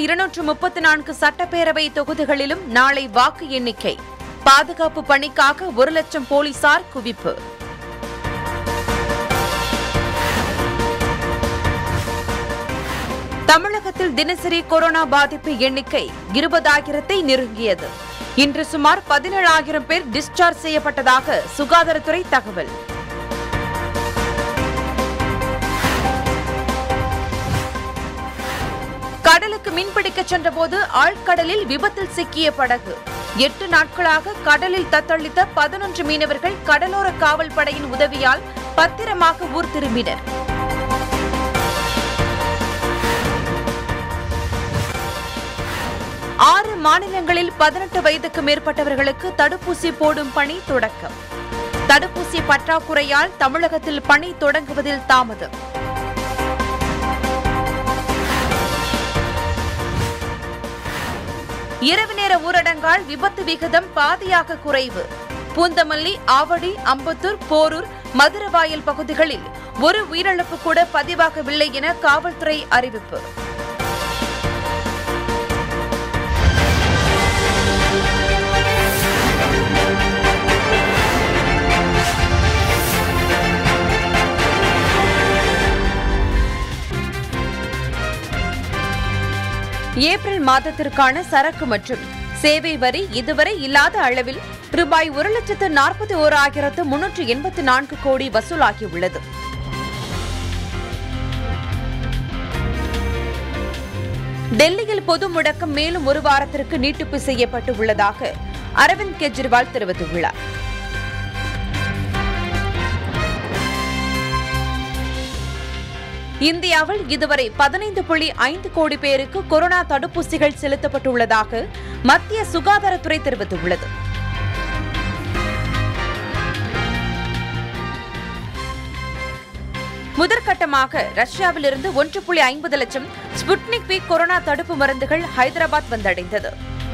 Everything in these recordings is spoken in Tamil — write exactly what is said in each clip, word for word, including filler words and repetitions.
இருநூற்று முப்பத்தி நான்கு சட்டப்பேரவை தொகுதிகளிலும் நாளை வாக்கு எண்ணிக்கை. பாதுகாப்பு பணிக்காக ஒரு லட்சம் போலீசார் குவிப்பு. தமிழகத்தில் தினசரி கொரோனா பாதிப்பு எண்ணிக்கை இருபதாயிரத்தை நெருங்கியது. இன்று சுமார் பதினேழாயிரம் பேர் டிஸ்சார்ஜ் செய்யப்பட்டதாக சுகாதாரத்துறை தகவல். கடலுக்கு மீன்பிடிக்க சென்றபோது ஆழ்கடலில் விபத்தில் சிக்கிய படகு. எட்டு நாட்களாக கடலில் தத்தளித்த பதினொன்று மீனவர்கள் கடலோர காவல் படையின் உதவியால் பத்திரமாக ஊர் திரும்பினர். ஆறு மாநிலங்களில் பதினெட்டு வயதுக்கு மேற்பட்டவர்களுக்கு தடுப்பூசி போடும் பணி தொடக்கம். தடுப்பூசி பற்றாக்குறையால் தமிழகத்தில் பணி தொடங்குவதில் தாமதம். இரவு நேர ஊரடங்கால் விபத்து விகிதம் பாதியாக குறைவு. பூந்தமல்லி, ஆவடி, அம்பத்தூர், போரூர், மதுரவாயல் பகுதிகளில் ஒரு உயிரிழப்பு கூட பதிவாகவில்லை என காவல்துறை அறிவிப்பு. ஏப்ரல் மாதத்திற்கான சரக்கு மற்றும் சேவை வரி இதுவரை இல்லாத அளவில் ரூபாய் ஒரு லட்சத்து நாற்பத்தி ஓராயிரத்து முன்னூற்று எண்பத்தி நான்கு கோடி வசூலாகியுள்ளது. டெல்லியில் பொது முடக்கம் மேலும் ஒரு வாரத்திற்கு நீட்டிப்பு செய்யப்பட்டு உள்ளதாக அரவிந்த் கெஜ்ரிவால் தெரிவித்துள்ளார். இந்தியாவில் இதுவரை பதினைந்து புள்ளி ஐந்து கோடி பேருக்கு கொரோனா தடுப்பூசிகள் செலுத்தப்பட்டுள்ளதாக மத்திய சுகாதாரத்துறை தெரிவித்துள்ளது. முதற்கட்டமாக ரஷ்யாவிலிருந்து ஒன்று புள்ளி ஐம்பது லட்சம் ஸ்புட்னிக் வி கொரோனா தடுப்பு மருந்துகள் ஹைதராபாத் வந்தடைந்தது.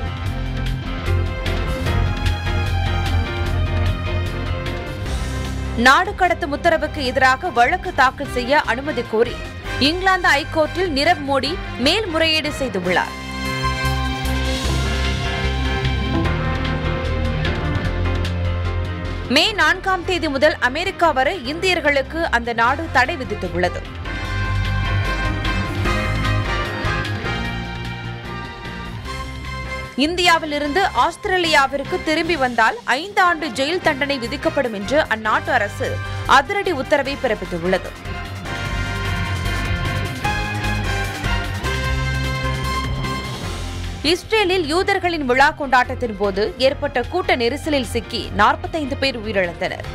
நாடு கடத்தும் உத்தரவுக்கு எதிராக வழக்கு தாக்கல் செய்ய அனுமதி கோரி இங்கிலாந்து ஐகோர்ட்டில் நிரவ் மோடி மேல்முறையீடு செய்துள்ளார். மே நான்காம் தேதி முதல் அமெரிக்கா வரை இந்தியர்களுக்கு அந்த நாடு தடை விதித்துள்ளது. இந்தியாவிலிருந்து ஆஸ்திரேலியாவிற்கு திரும்பி வந்தால் ஐந்து ஆண்டு ஜெயில் தண்டனை விதிக்கப்படும் என்று அந்நாட்டு அரசு அதிரடி உத்தரவை பிறப்பித்துள்ளது. இஸ்ரேலில் யூதர்களின் விழா கொண்டாட்டத்தின் போது ஏற்பட்ட கூட்ட நெரிசலில் சிக்கி நாற்பத்தைந்து பேர் உயிரிழந்தனர்.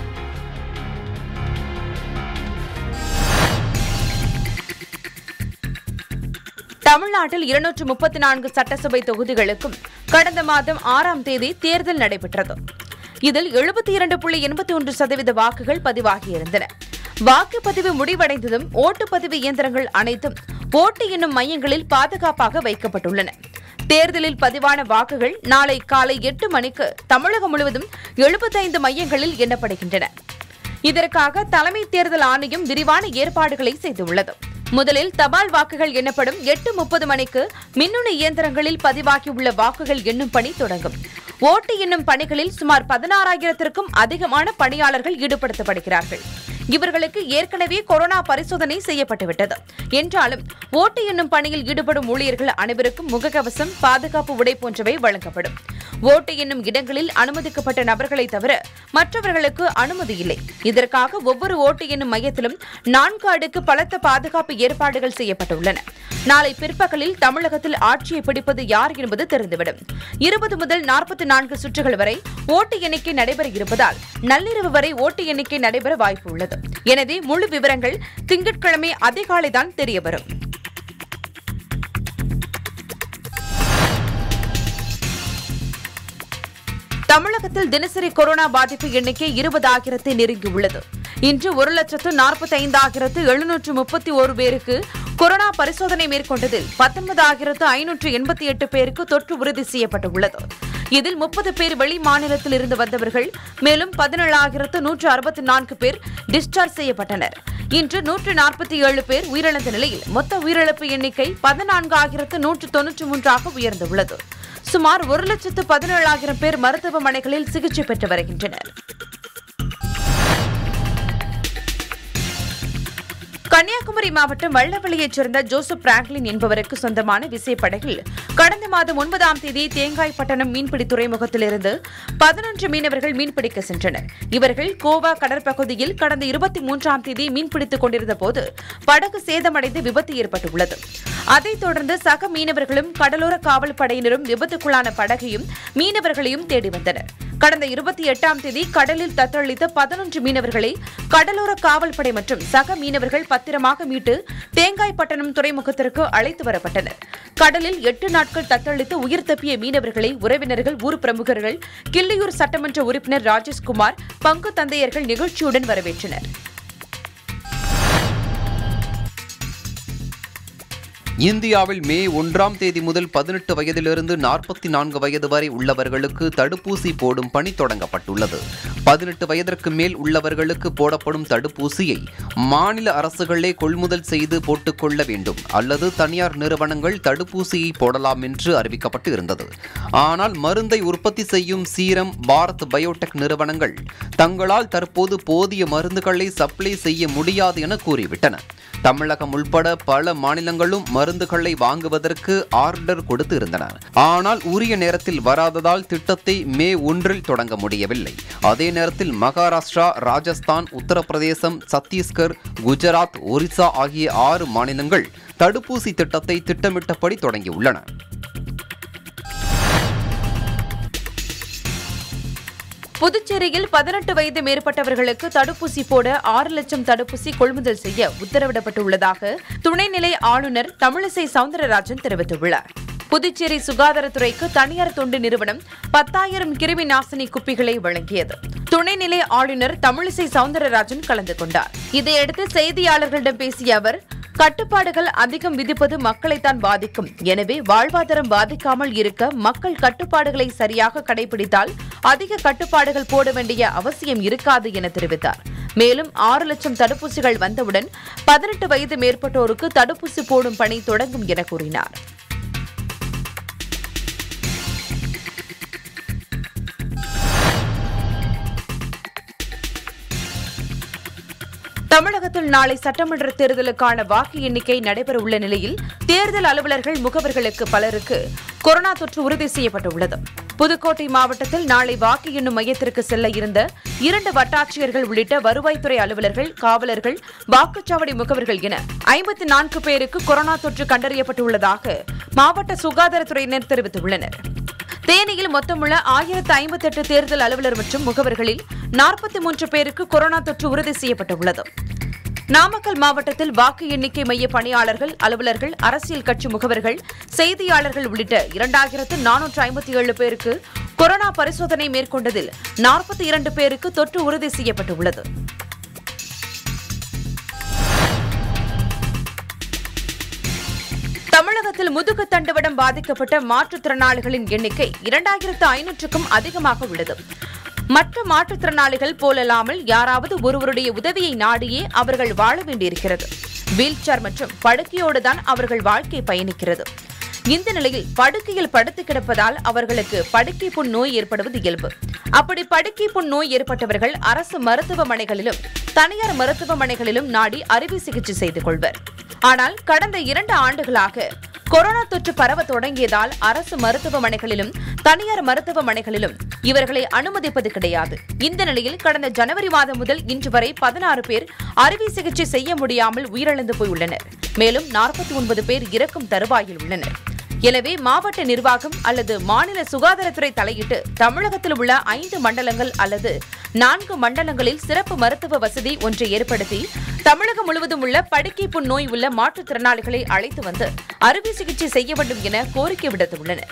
தமிழ்நாட்டில் இருநூற்று முப்பத்தி நான்கு சட்டசபை தொகுதிகளுக்கும் கடந்த மாதம் ஆறாம் தேதி தேர்தல் நடைபெற்றது. இதில் எழுபத்தி இரண்டு புள்ளி எண்பத்தி ஒன்று சதவீத வாக்குகள் பதிவாகியிருந்தன. வாக்குப்பதிவு முடிவடைந்ததும் ஓட்டுப்பதிவு இயந்திரங்கள் அனைத்தும் ஓட்டு எண்ணும் மையங்களில் பாதுகாப்பாக வைக்கப்பட்டுள்ளன. தேர்தலில் பதிவான வாக்குகள் நாளை காலை எட்டு மணிக்கு தமிழகம் முழுவதும் எழுபத்தைந்து மையங்களில் எண்ணப்படுகின்றன. இதற்காக தலைமை தேர்தல் ஆணையம் விரிவான ஏற்பாடுகளை செய்துள்ளது. முதலில் தபால் வாக்குகள் எண்ணப்படும் எட்டு முப்பது மணிக்கு மின்னணு இயந்திரங்களில் பதிவாகியுள்ள வாக்குகள் எண்ணும் பணி தொடங்கும். ஓட்டு எண்ணும் பணிகளில் சுமார் பதினாறாயிரத்திற்கும் அதிகமான பணியாளர்கள் ஈடுபடுத்தப்படுகிறார்கள். இவர்களுக்கு ஏற்கனவே கொரோனா பரிசோதனை செய்யப்பட்டுவிட்டது. என்றாலும் ஓட்டு எண்ணும் பணியில் ஈடுபடும் ஊழியர்கள் அனைவருக்கும் முகக்கவசம், பாதுகாப்பு உடை போன்றவை வழங்கப்படும். ஓட்டு எண்ணும் இடங்களில் அனுமதிக்கப்பட்ட நபர்களை தவிர மற்றவர்களுக்கு அனுமதி இல்லை. இதற்காக ஒவ்வொரு ஓட்டு எண்ணும் மையத்திலும் நான்கு அடுக்கு பலத்த பாதுகாப்பு ஏற்பாடுகள் செய்யப்பட்டுள்ளன. நாளை பிற்பகலில் தமிழகத்தில் ஆட்சியை பிடிப்பது யார் என்பது தெரிந்துவிடும். இருபது முதல் நாற்பத்தி நான்கு சுற்றுகள் வரை ஓட்டு எண்ணிக்கை நடைபெற இருப்பதால் நள்ளிரவு வரை ஓட்டு எண்ணிக்கை நடைபெற வாய்ப்பு உள்ளது. எனவே முழு விவரங்கள் திங்கட்கிழமை அதிகாலைதான் தெரியவரும். தமிழகத்தில் தினசரி கொரோனா பாதிப்பு எண்ணிக்கை இருபதாயிரத்தை நெருங்கியுள்ளது. இன்று ஒரு லட்சத்து நாற்பத்தி ஐந்தாயிரத்து எழுநூற்று முப்பத்தி ஒரு பேருக்கு கொரோனா பரிசோதனை மேற்கொண்டதில் பத்தொன்பதாயிரத்து ஐநூற்று எண்பத்தி எட்டு பேருக்கு தொற்று உறுதி செய்யப்பட்டுள்ளது. இதில் முப்பது பேர் வெளி மாநிலத்தில் இருந்து வந்தவர்கள். மேலும் பதினேழாயிரத்து நூற்று அறுபத்தி நான்கு பேர் டிஸ்சார்ஜ் செய்யப்பட்டனர். இன்று நூற்று நாற்பத்தி ஏழு பேர் உயிரிழந்த நிலையில் மொத்த உயிரிழப்பு எண்ணிக்கை பதினான்காயிரத்து நூற்று தொன்னூற்றி மூன்றாக உயர்ந்துள்ளது. சுமார் ஒரு லட்சத்து பதினேழாயிரம் பேர் மருத்துவமனைகளில் சிகிச்சை பெற்று வருகின்றனர். கன்னியாகுமரி மாவட்டம் வல்லவள்ளியைச் சேர்ந்த ஜோசப் பிராங்க்லின் என்பவருக்கு சொந்தமான விசைப்படகில் கடந்த மாதம் ஒன்பதாம் தேதி தேங்காய்பட்டணம் மீன்பிடி துறைமுகத்திலிருந்து பதினொன்று மீனவர்கள் மீன்பிடிக்க சென்றனர். இவர்கள் கோவா கடற்பகுதியில் கடந்த இருபத்தி மூன்றாம் தேதி மீன்பிடித்துக் கொண்டிருந்த போது படகு சேதமடைந்து விபத்து ஏற்பட்டுள்ளது. அதைத் தொடர்ந்து சக மீனவர்களும் கடலோர காவல் படையினரும் விபத்துக்குள்ளான படகையும் மீனவர்களையும் தேடி வந்தனர். கடந்த இருபத்தி எட்டாம் தேதி கடலில் தத்தளித்த பதினொன்று மீனவர்களை கடலோர காவல்படை மற்றும் சக மீனவர்கள் பத்திரமாக மீட்டு தேங்காய்பட்டணம் துறைமுகத்திற்கு அழைத்து வரப்பட்டனர். கடலில் எட்டு நாட்கள் தத்தளித்து உயிர் தப்பிய மீனவர்களை உறவினர்கள், ஊர் பிரமுகர்கள், கிள்ளியூர் சட்டமன்ற உறுப்பினர் ராஜேஷ்குமார், பங்கு தந்தையர்கள் நிகழ்ச்சியுடன் வரவேற்றனர். இந்தியாவில் மே ஒன்றாம் தேதி முதல் பதினெட்டு வயதிலிருந்து நாற்பத்தி நான்கு வயது வரை உள்ளவர்களுக்கு தடுப்பூசி போடும் பணி தொடங்கப்பட்டுள்ளது. பதினெட்டு வயதிற்கு மேல் உள்ளவர்களுக்கு போடப்படும் தடுப்பூசியை மாநில அரசுகளே கொள்முதல் செய்து போட்டுக்கொள்ள வேண்டும் அல்லது தனியார் நிறுவனங்கள் தடுப்பூசியை போடலாம் என்று அறிவிக்கப்பட்டு இருந்தது. ஆனால் மருந்தை உற்பத்தி செய்யும் சீரம், பாரத் பயோடெக் நிறுவனங்கள் தங்களால் தற்போது போதிய மருந்துகளை சப்ளை செய்ய முடியாது என கூறிவிட்டன. தமிழகம் உள்பட பல மாநிலங்களும் மருந்துகளை வாங்குவதற்கு ஆர்டர் கொடுத்து இருந்தனர். ஆனால் உரிய நேரத்தில் வராததால் திட்டத்தை மே ஒன்றில் தொடங்க முடியவில்லை. அதே நேரத்தில் மகாராஷ்டிரா, ராஜஸ்தான், உத்தரப்பிரதேசம், சத்தீஸ்கர், குஜராத், ஒரிசா ஆகிய ஆறு மாநிலங்கள் தடுப்பூசி திட்டத்தை திட்டமிட்டபடி தொடங்கியுள்ளன. புதுச்சேரியில் பதினெட்டு வயது மேற்பட்டவர்களுக்கு தடுப்பூசி போட ஆறு லட்சம் தடுப்பூசி கொள்முதல் செய்ய உத்தரவிடப்பட்டுள்ளதாக துணைநிலை ஆளுநர் தமிழிசை சவுந்தரராஜன் தெரிவித்துள்ளார். புதுச்சேரி சுகாதாரத்துறைக்கு தனியார் தொண்டு நிறுவனம் பத்தாயிரம் கிருமி நாசினி குப்பிகளை வழங்கியது. துணைநிலை ஆளுநர் தமிழிசை சவுந்தரராஜன் கலந்து கொண்டார். இதையடுத்து செய்தியாளர்களிடம் பேசிய அவர், கட்டுப்பாடுகள் அதிகம் விதிப்பது மக்களைத்தான் பாதிக்கும். எனவே வாழ்வாதாரம் பாதிக்காமல் இருக்க மக்கள் கட்டுப்பாடுகளை சரியாக கடைபிடித்தால் அதிக கட்டுப்பாடுகள் போட வேண்டிய அவசியம் இருக்காது என தெரிவித்தார். மேலும் ஆறு லட்சம் தடுப்பூசிகள் வந்தவுடன் பதினெட்டு வயது மேற்பட்டோருக்கு தடுப்பூசி போடும் பணி தொடங்கும் என கூறினார். தமிழகத்தில் நாளை சட்டமன்ற தேர்தலுக்கான வாக்கு எண்ணிக்கை நடைபெறவுள்ள நிலையில் தேர்தல் அலுவலர்கள், முகவர்களுக்கு பலருக்கு கொரோனா தொற்று உறுதி செய்யப்பட்டுள்ளது. புதுக்கோட்டை மாவட்டத்தில் நாளை வாக்கு எண்ணும் மையத்திற்கு செல்ல இருந்த இரண்டு வட்டாட்சியர்கள் உள்ளிட்ட வருவாய்த்துறை அலுவலர்கள், காவலர்கள், வாக்குச்சாவடி முகவர்கள் என ஐம்பத்தி நான்கு பேருக்கு கொரோனா தொற்று கண்டறியப்பட்டுள்ளதாக மாவட்ட சுகாதாரத்துறையினர் தெரிவித்துள்ளனர். தேனியில் மொத்தமுள்ள ஆயிரத்து ஐம்பத்தி எட்டு தேர்தல் அலுவலர் மற்றும் முகவர்களில் நாற்பத்தி மூன்று பேருக்கு கொரோனா தொற்று உறுதி செய்யப்பட்டுள்ளது. நாமக்கல் மாவட்டத்தில் வாக்கு எண்ணிக்கை மைய பணியாளர்கள், அலுவலர்கள், அரசியல் கட்சி முகவர்கள், செய்தியாளர்கள் உள்ளிட்ட இரண்டாயிரத்து நானூற்று ஐம்பத்தி ஏழு பேருக்கு கொரோனா பரிசோதனை மேற்கொண்டதில் நாற்பத்தி இரண்டு பேருக்கு தொற்று உறுதி செய்யப்பட்டுள்ளது. தமிழகத்தில் முதுகு தண்டுவடம் பாதிக்கப்பட்ட மாற்றுத்திறனாளிகளின் எண்ணிக்கை இரண்டாயிரத்து ஐநூற்றுக்கும் அதிகமாக உள்ளது. மற்ற மாற்றுத்திறனாளிகள் போலல்லாமல் யாராவது ஒருவருடைய உதவியை நாடியே அவர்கள் வாழ வேண்டியிருக்கிறது. வீல் சேர் மற்றும் படுக்கையோடுதான் அவர்கள் வாழ்க்கை பயணிக்கிறது. இந்த நிலையில் படுக்கையில் படுத்து கிடப்பதால் அவர்களுக்கு படுக்கை புண் நோய் ஏற்படுவது இயல்பு. அப்படி படுக்கை புண் நோய் ஏற்பட்டவர்கள் அரசு மருத்துவமனைகளிலும் தனியார் மருத்துவமனைகளிலும் நாடி அறுவை சிகிச்சை செய்து கொள்வர். ஆனால் கடந்த இரண்டு ஆண்டுகளாக கொரோனா தொற்று பரவ தொடங்கியதால் அரசு மருத்துவமனைகளிலும் தனியார் மருத்துவமனைகளிலும் இவர்களை அனுமதிப்பது கிடையாது. இந்த நிலையில் கடந்த ஜனவரி மாதம் முதல் இன்று வரை பதினாறு பேர் அறுவை சிகிச்சை செய்ய முடியாமல் உயிரிழந்து போயுள்ளனர். மேலும் நாற்பத்தி ஒன்பது பேர் இறக்கும் தருவாயில் உள்ளனர். எனவே மாவட்ட நிர்வாகம் அல்லது மாநில சுகாதாரத்துறை தலையிட்டு தமிழகத்தில் உள்ள ஐந்து மண்டலங்கள் அல்லது நான்கு மண்டலங்களில் சிறப்பு மருத்துவ வசதி ஒன்றை ஏற்படுத்தி தமிழகம் முழுவதும் உள்ள படுக்கை புண் நோய் உள்ள மாற்றுத்திறனாளிகளை அழைத்து வந்து அறுவை சிகிச்சை செய்ய வேண்டும் என கோரிக்கை விடுத்துள்ளனர்.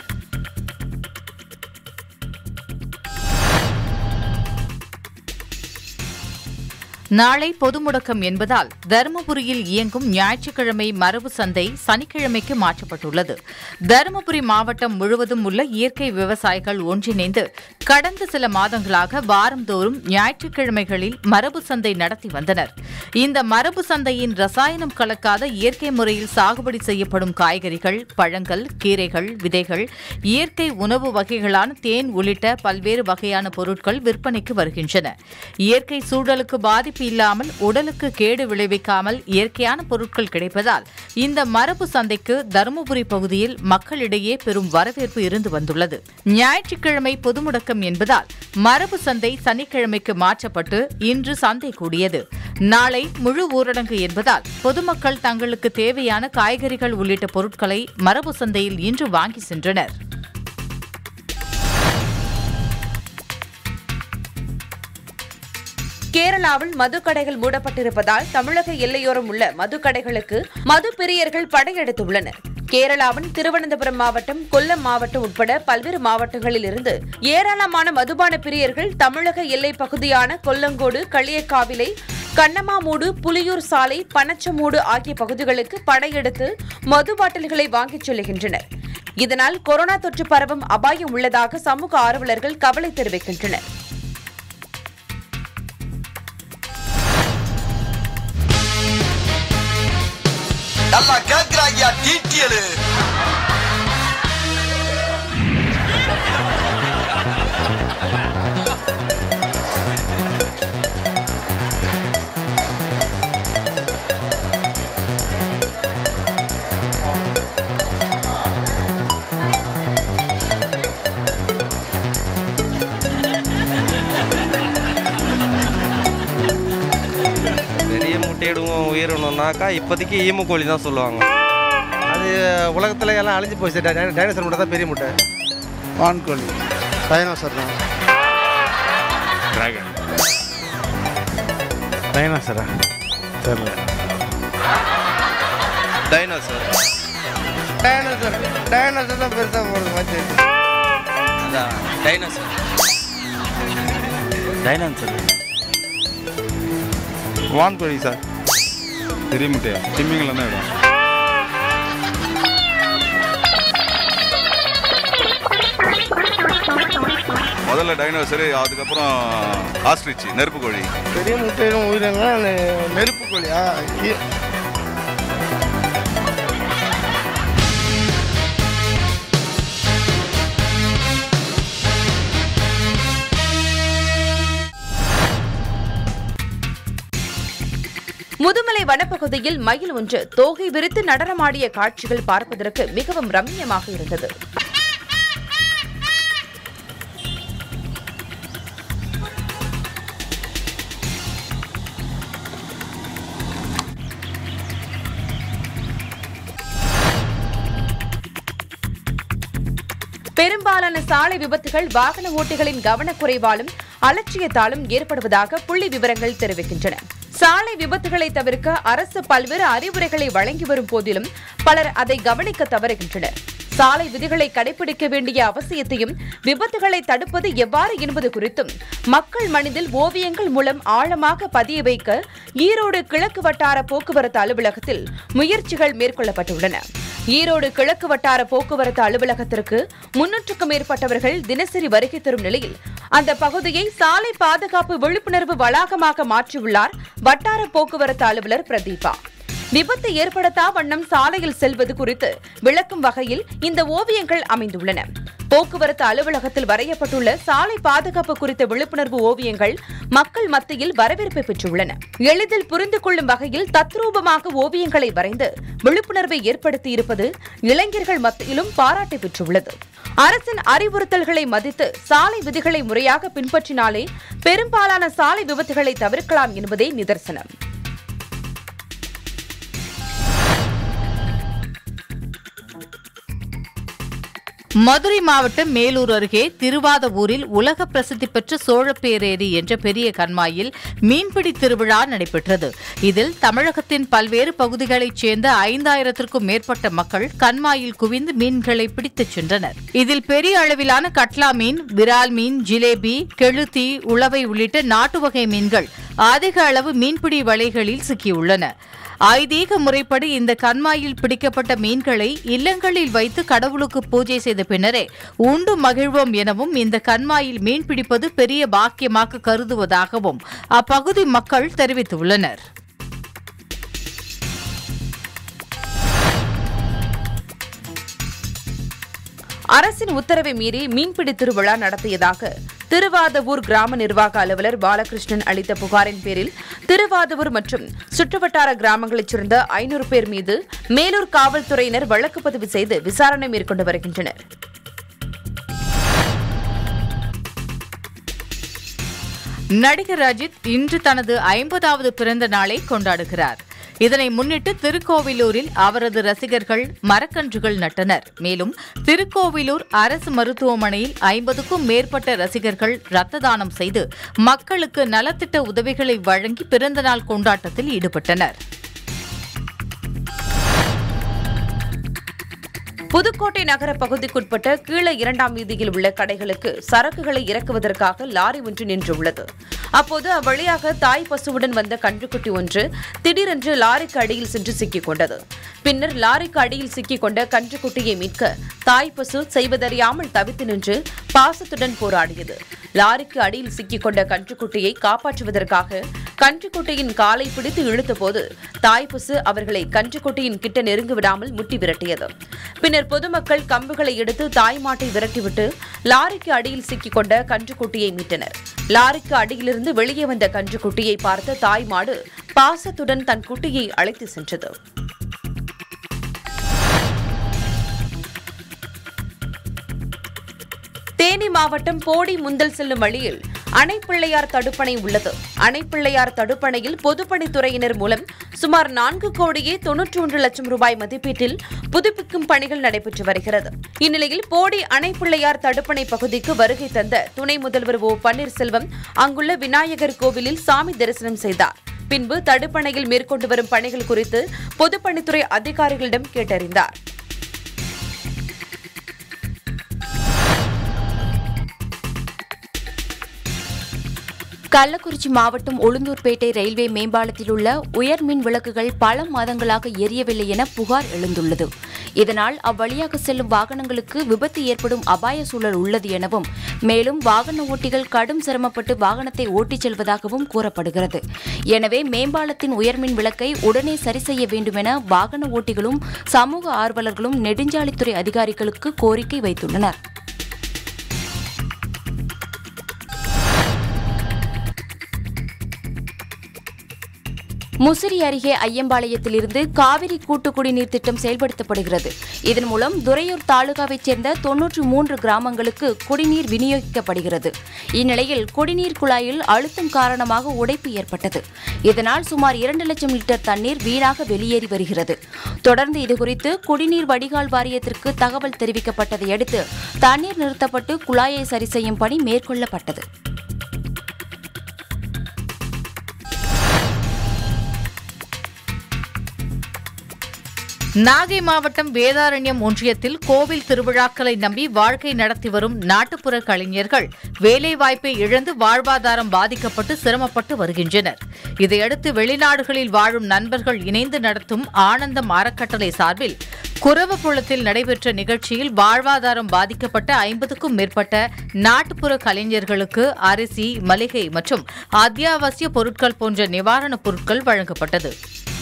நாளை பொது முடக்கம் என்பதால் தருமபுரியில் இயங்கும் ஞாயிற்றுக்கிழமை மரபு சந்தை சனிக்கிழமைக்கு மாற்றப்பட்டுள்ளது. தருமபுரி மாவட்டம் முழுவதும் உள்ள இயற்கை விவசாயிகள் ஒன்றிணைந்து கடந்த சில மாதங்களாக வாரந்தோறும் ஞாயிற்றுக்கிழமைகளில் மரபு சந்தை நடத்தி வந்தனர். இந்த மரபு சந்தையின் ரசாயனம் கலக்காத இயற்கை முறையில் சாகுபடி செய்யப்படும் காய்கறிகள், பழங்கள், கீரைகள், விதைகள், இயற்கை உணவு வகைகளான தேன் உள்ளிட்ட பல்வேறு வகையான பொருட்கள் விற்பனைக்கு வருகின்றன. இயற்கை சூழலுக்கு பாதிப்பு இல்லாமல் உடலுக்கு கேடு விளைவிக்காமல் இயற்கையான பொருட்கள் கிடைப்பதால் இந்த மரபு சந்தைக்கு தருமபுரி பகுதியில் மக்களிடையே பெரும் வரவேற்பு இருந்து வந்துள்ளது. ஞாயிற்றுக்கிழமை பொது முடக்கம் என்பதால் மரபு சந்தை சனிக்கிழமைக்கு மாற்றப்பட்டு இன்று சந்தை கூடியது. நாளை முழு ஊரடங்கு என்பதால் பொதுமக்கள் தங்களுக்கு தேவையான காய்கறிகள் உள்ளிட்ட பொருட்களை மரபு சந்தையில் இன்று வாங்கி சென்றனர். கேரளாவில் மதுக்கடைகள் மூடப்பட்டிருப்பதால் தமிழக எல்லையோரம் உள்ள மதுக்கடைகளுக்கு மது பிரியர்கள் படையெடுத்துள்ளனர். கேரளாவின் திருவனந்தபுரம் மாவட்டம், கொல்லம் மாவட்டம் உட்பட பல்வேறு மாவட்டங்களில் இருந்து ஏராளமான மதுபான பிரியர்கள் தமிழக எல்லைப் பகுதியான கொல்லங்கோடு, களியக்காவிலை, கண்ணமாமூடு, புலியூர் சாலை, பனச்சமூடு ஆகிய பகுதிகளுக்கு படையெடுத்து மது பாட்டில்களை வாங்கிச் செல்கின்றனர். இதனால் கொரோனா தொற்று பரவும் அபாயம் உள்ளதாக சமூக ஆர்வலர்கள் கவலை தெரிவிக்கின்றனர். நல்லா கேக்குறாங்க டீட்டியல். பெரிய முட்டையிடுவோம் உயிரினம்னாக்கா இப்போதைக்கு ஈமு கோழி தான் சொல்லுவாங்க. அது உலகத்தில் எல்லாம் அழிஞ்சு போச்சு. டைனோசர் முட்டை தான் பெரிய முட்டை. வான்கோழி டைனோசர் தான். டிராகன் டைனோசரா தெரியல. டைனோசர் டைனோசர் டைனோசர் தான் பெருசாக போடுறது மாதிரி. டைனோசர் டைனோசர் வான்கோழி சார். பெரிய முட்டையா? திமிங்கலம் தான் இடம். முதல்ல டைனோசரு, அதுக்கப்புறம் ஆஸ்ட்ரிச் நெருப்பு கோழி. பெரிய முட்டையிலும் உயிரினங்கள் நெருப்பு கோழியா? முதுமலை வனப்பகுதியில் மயில் ஒன்று தோகை விரித்து நடனமாடிய காட்சிகள் பார்ப்பதற்கு மிகவும் ரம்மியமாக இருந்தது. பெரும்பாலான சாலை விபத்துகள் வாகன ஓட்டிகளின் கவனக்குறைவாலும் அலட்சியத்தாலும் ஏற்படுவதாக புள்ளி விவரங்கள் தெரிவிக்கின்றன. சாலை விபத்துகளை தவிர்க்க அரசு பல்வேறு அறிவுரைகளை வழங்கி வரும் போதிலும் பலர் அதை கவனிக்க தவறுகின்றனர். சாலை விதிகளை கடைபிடிக்க வேண்டிய அவசியத்தையும் விபத்துகளை தடுப்பது எவ்வாறு என்பது குறித்தும் மக்கள் மனதில் ஓவியங்கள் மூலம் ஆழமாக பதிய வைக்க ஈரோடு கிழக்கு வட்டார போக்குவரத்து அலுவலகத்தில் முயற்சிகள் மேற்கொள்ளப்பட்டுள்ளன. ஈரோடு கிழக்கு வட்டார போக்குவரத்து அலுவலகத்திற்கு முன்னூற்றுக்கும் மேற்பட்டவர்கள் தினசரி வருகை தரும் நிலையில் அந்த பகுதியை சாலை பாதுகாப்பு விழிப்புணர்வு வளாகமாக மாற்றியுள்ளார் வட்டார போக்குவரத்து அலுவலர் பிரதீபா. விபத்து ஏற்படுத்தா வண்ணம் சாலையில் செல்வது குறித்து விளக்கும் வகையில் இந்த ஓவியங்கள் அமைந்துள்ளன. போக்குவரத்து அலுவலகத்தில் வரையப்பட்டுள்ள சாலை பாதுகாப்பு குறித்த விழிப்புணர்வு ஓவியங்கள் மக்கள் மத்தியில் வரவேற்பை பெற்றுள்ளன. எளிதில் புரிந்து கொள்ளும் வகையில் தத்ரூபமாக ஓவியங்களை வரைந்து விழிப்புணர்வை ஏற்படுத்தியிருப்பது இளைஞர்கள் மத்தியிலும் பாராட்டை பெற்றுள்ளது. அரசின் அறிவுறுத்தல்களை மதித்து சாலை விதிகளை முறையாக பின்பற்றினாலே பெரும்பாலான சாலை விபத்துகளை தவிர்க்கலாம் என்பதே நிதர்சனம். மதுரை மாவட்டம் மேலூர் அருகே திருவாதவூரில் உலக பிரசித்தி பெற்ற சோழப்பேரேரி என்ற பெரிய கண்மாயில் மீன்பிடி திருவிழா நடைபெற்றது. இதில் தமிழகத்தின் பல்வேறு பகுதிகளைச் சேர்ந்த ஐந்தாயிரத்திற்கும் மேற்பட்ட மக்கள் கண்மாயில் குவிந்து மீன்களை பிடித்துச் சென்றனர். இதில் பெரிய அளவிலான கட்லா மீன், விரால் மீன், ஜிலேபி, கெளுத்தி, உளவை உள்ளிட்ட நாட்டு வகை மீன்கள் அதிக அளவு மீன்பிடி வலைகளில் சிக்கியுள்ளன. ஐதீக முறைப்படி இந்த கண்மாயில் பிடிக்கப்பட்ட மீன்களை இல்லங்களில் வைத்து கடவுளுக்கு பூஜை செய்த பின்னரே உண்டு மகிழ்வோம் எனவும் இந்த கண்மாயில் மீன் பிடிப்பது பெரிய பாக்கியமாக கருதுவதாகவும் அப்பகுதி மக்கள் தெரிவித்துள்ளனர். அரசின் உத்தரவை மீறி மீன்பிடி திருவிழா நடத்தியதாக திருவாதவூர் கிராம நிர்வாக அலுவலர் பாலகிருஷ்ணன் அளித்த புகாரின் பேரில் திருவாதவூர் மற்றும் சுற்றுவட்டார கிராமங்களைச் சேர்ந்த ஐநூறு பேர் மீது மேலூர் காவல்துறையினர் வழக்கு பதிவு செய்து விசாரணை மேற்கொண்டு வருகின்றனர். நடிகர் அஜித் இன்று தனது ஐம்பதாவது பிறந்த நாளை கொண்டாடுகிறார். இதனை முன்னிட்டு திருக்கோவிலூரில் அவரது ரசிகர்கள் மரக்கன்றுகள் நட்டனர். மேலும் திருக்கோவிலூர் அரசு மருத்துவமனையில் ஐம்பதுக்கும் மேற்பட்ட ரசிகர்கள் ரத்த தானம் செய்து மக்களுக்கு நலத்திட்ட உதவிகளை வழங்கி பிறந்தநாள் கொண்டாட்டத்தில் ஈடுபட்டனர். புதுக்கோட்டை நகர பகுதிக்குட்பட்ட கீழ இரண்டாம் வீதியில் உள்ள கடைகளுக்கு சரக்குகளை இறக்குவதற்காக லாரி ஒன்று நின்றுள்ளது. அப்போது அவ்வழியாக தாய் பசுவுடன் வந்த கன்றுக்குட்டி ஒன்று திடீரென்று லாரிக்கு அடியில் சென்று சிக்கிக் கொண்டது. பின்னர் லாரிக்கு அடியில் சிக்கிக் கொண்ட கன்றுக்குட்டியை மீட்க தாய் பசு செய்வதறியாமல் தவித்து நின்று பாசத்துடன் போராடியது. லாரிக்கு அடியில் சிக்கிக் கொண்ட கன்றுக்குட்டியை காப்பாற்றுவதற்காக கன்றுக்குட்டியின் காலை பிடித்து இழுத்தபோது தாய் பசு அவர்களை கன்றுக்குட்டியின் கிட்ட நெருங்கி விடாமல் முட்டி விரட்டியது. பின்னர் பொதுமக்கள் கம்புகளை எடுத்து தாய்மாட்டை விரட்டிவிட்டு லாரிக்கு அடியில் சிக்கிக் கொண்ட கன்றுக்குட்டியை மீட்டனர். லாரிக்கு அடியிலிருந்து வெளியே வந்த கன்றுக்குட்டியை பார்த்த தாய் மாடு பாசத்துடன் தன் குட்டியை அழைத்து சென்றது. தேனி மாவட்டம் போடி முந்தல் செல்லும் வழியில் அணைப்பிள்ளையார் தடுப்பணை உள்ளது. அணைப்பிள்ளையார் தடுப்பணையில் பொதுப்பணித்துறையினர் மூலம் சுமார் நான்கு கோடியே தொன்னூற்றி ஒன்று லட்சம் ரூபாய் மதிப்பீட்டில் புதுப்பிக்கும் பணிகள் நடைபெற்று வருகிறது. இந்நிலையில் போடி அணைப்பிள்ளையார் தடுப்பணை பகுதிக்கு வருகை தந்த துணை முதல்வர் ஓ பன்னீர்செல்வம் அங்குள்ள விநாயகர் கோவிலில் சாமி தரிசனம் செய்தார். பின்பு தடுப்பணையில் மேற்கொண்டு வரும் பணிகள் குறித்து பொதுப்பணித்துறை அதிகாரிகளிடம் கேட்டறிந்தார். கள்ளக்குறிச்சி மாவட்டம் உளுந்தூர்பேட்டை ரயில்வே மேம்பாலத்தில் உள்ள உயர்மின் விளக்குகள் பல மாதங்களாக எரியவில்லை என புகார் எழுந்துள்ளது. இதனால் அவ்வழியாக செல்லும் வாகனங்களுக்கு விபத்து ஏற்படும் அபாய சூழல் உள்ளது எனவும், மேலும் வாகன ஓட்டிகள் கடும் சிரமப்பட்டு வாகனத்தை ஓட்டிச் செல்வதாகவும் கூறப்படுகிறது. எனவே மேம்பாலத்தின் உயர்மின் விளக்கை உடனே சரி செய்ய வேண்டும் என வாகன ஓட்டிகளும் சமூக ஆர்வலர்களும் நெடுஞ்சாலைத்துறை அதிகாரிகளுக்கு கோரிக்கை வைத்துள்ளனர். முசிறி அருகே ஐயம்பாளையத்திலிருந்து காவிரி கூட்டு குடிநீர் திட்டம் செயல்படுத்தப்படுகிறது. இதன் மூலம் துறையூர் தாலுகாவைச் சேர்ந்த தொன்னூற்றி மூன்று கிராமங்களுக்கு குடிநீர் விநியோகிக்கப்படுகிறது. இந்நிலையில் குடிநீர் குழாயில் அழுத்தம் காரணமாக உடைப்பு ஏற்பட்டது. இதனால் சுமார் இரண்டு லட்சம் லிட்டர் தண்ணீர் வீணாக வெளியேறி வருகிறது. தொடர்ந்து இதுகுறித்து குடிநீர் வடிகால் வாரியத்திற்கு தகவல் தெரிவிக்கப்பட்டதை அடுத்து தண்ணீர் நிறுத்தப்பட்டு குழாயை சரி செய்யும் பணி மேற்கொள்ளப்பட்டது. நாகை மாவட்டம் வேதாரண்யம் ஒன்றியத்தில் கோவில் திருவிழாக்களை நம்பி வாழ்க்கை நடத்தி வரும் நாட்டுப்புற கலைஞர்கள் வேலைவாய்ப்பை இழந்து வாழ்வாதாரம் பாதிக்கப்பட்டு சிரமப்பட்டு வருகின்றனர். இதையடுத்து வெளிநாடுகளில் வாழும் நண்பர்கள் இணைந்து நடத்தும் ஆனந்தம் அறக்கட்டளை சார்பில் குரவப்புலத்தில் நடைபெற்ற நிகழ்ச்சியில் வாழ்வாதாரம் பாதிக்கப்பட்ட ஐம்பதுக்கும் மேற்பட்ட நாட்டுப்புற கலைஞர்களுக்கு அரிசி, மளிகை மற்றும் அத்தியாவசிய பொருட்கள் போன்ற நிவாரணப் பொருட்கள் வழங்கப்பட்டது.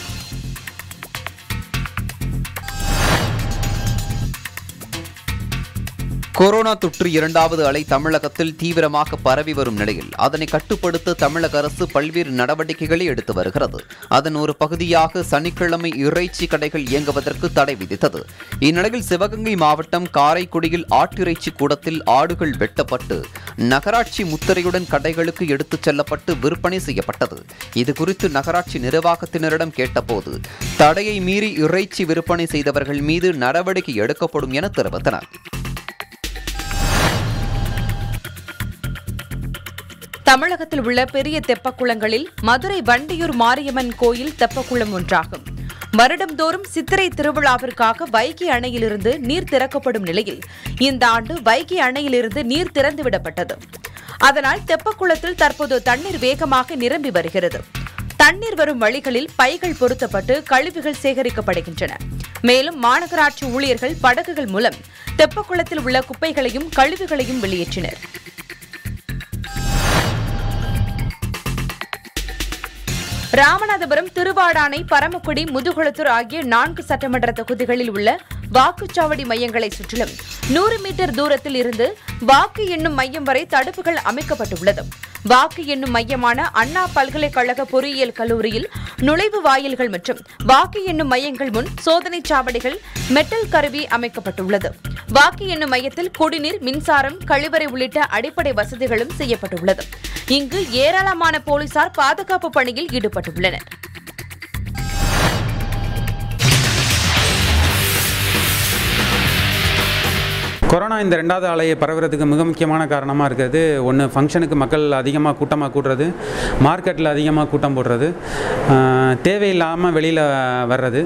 கொரோனா தொற்று இரண்டாவது அலை தமிழகத்தில் தீவிரமாக பரவி வரும் நிலையில் அதனை கட்டுப்படுத்த தமிழக அரசு பல்வேறு நடவடிக்கைகளை எடுத்து வருகிறது. அதன் ஒரு பகுதியாக சனிக்கிழமை இறைச்சி கடைகள் இயங்குவதற்கு தடை விதித்தது. இந்நிலையில் சிவகங்கை மாவட்டம் காரைக்குடியில் ஆட்டிறைச்சி கூடத்தில் ஆடுகள் வெட்டப்பட்டு நகராட்சி முத்திரையுடன் கடைகளுக்கு எடுத்துச் செல்லப்பட்டு விற்பனை செய்யப்பட்டது. இதுகுறித்து நகராட்சி நிர்வாகத்தினரிடம் கேட்டபோது தடையை மீறி இறைச்சி விற்பனை செய்தவர்கள் மீது நடவடிக்கை எடுக்கப்படும் என தெரிவித்தனர். தமிழகத்தில் உள்ள பெரிய தெப்பக்குளங்களில் மதுரை வண்டியூர் மாரியம்மன் கோயில் தெப்பக்குளம் ஒன்றாகும். வருடம்தோறும் சித்திரை திருவிழாவிற்காக வைகை அணையிலிருந்து நீர் திறக்கப்படும் நிலையில் இந்த ஆண்டு வைகை அணையிலிருந்து நீர் திறந்துவிடப்பட்டது. அதனால் தெப்பக்குளத்தில் தற்போது தண்ணீர் வேகமாக நிரம்பி வருகிறது. தண்ணீர் வரும் வழிகளில் பைகள் பொருத்தப்பட்டு கழிவுகள் சேகரிக்கப்படுகின்றன. மேலும் மாநகராட்சி ஊழியர்கள் படகுகள் மூலம் தெப்பக்குளத்தில் உள்ள குப்பைகளையும் கழிவுகளையும் வெளியேற்றினர். ராமநாதபுரம், திருவாடானை, பரமக்குடி, முதுகுளத்தூர் ஆகிய நான்கு சட்டமன்ற தொகுதிகளில் உள்ள வாக்குச்சாவடி மையங்களை சுற்றிலும் நூறு மீட்டர் தூரத்தில் இருந்து வாக்கு எண்ணும் மையம் வரை தடுப்புகள் அமைக்கப்பட்டுள்ளது. வாக்கு எண்ணும் மையமான அண்ணா பல்கலைக்கழக பொறியியல் கல்லூரியில் நுழைவு வாயில்கள் மற்றும் வாக்கு எண்ணும் மையங்கள் முன் சோதனைச் சாவடிகள், மெட்டல் கருவி அமைக்கப்பட்டுள்ளது. வாக்கு எண்ணும் மையத்தில் குடிநீர், மின்சாரம், கழிவறை உள்ளிட்ட அடிப்படை வசதிகளும் செய்யப்பட்டுள்ளது. இங்கு ஏராளமான போலீசார் பாதுகாப்பு பணியில் ஈடுபட்டுள்ளனர். கொரோனா இந்த ரெண்டாவது அலையை பரவுறதுக்கு மிக முக்கியமான காரணமாக இருக்கிறது ஒன்று, ஃபங்க்ஷனுக்கு மக்கள் அதிகமாக கூட்டமாக கூட்டுறது, மார்க்கெட்டில் அதிகமாக கூட்டம் போடுறது, தேவையில்லாமல் வெளியில் வர்றது.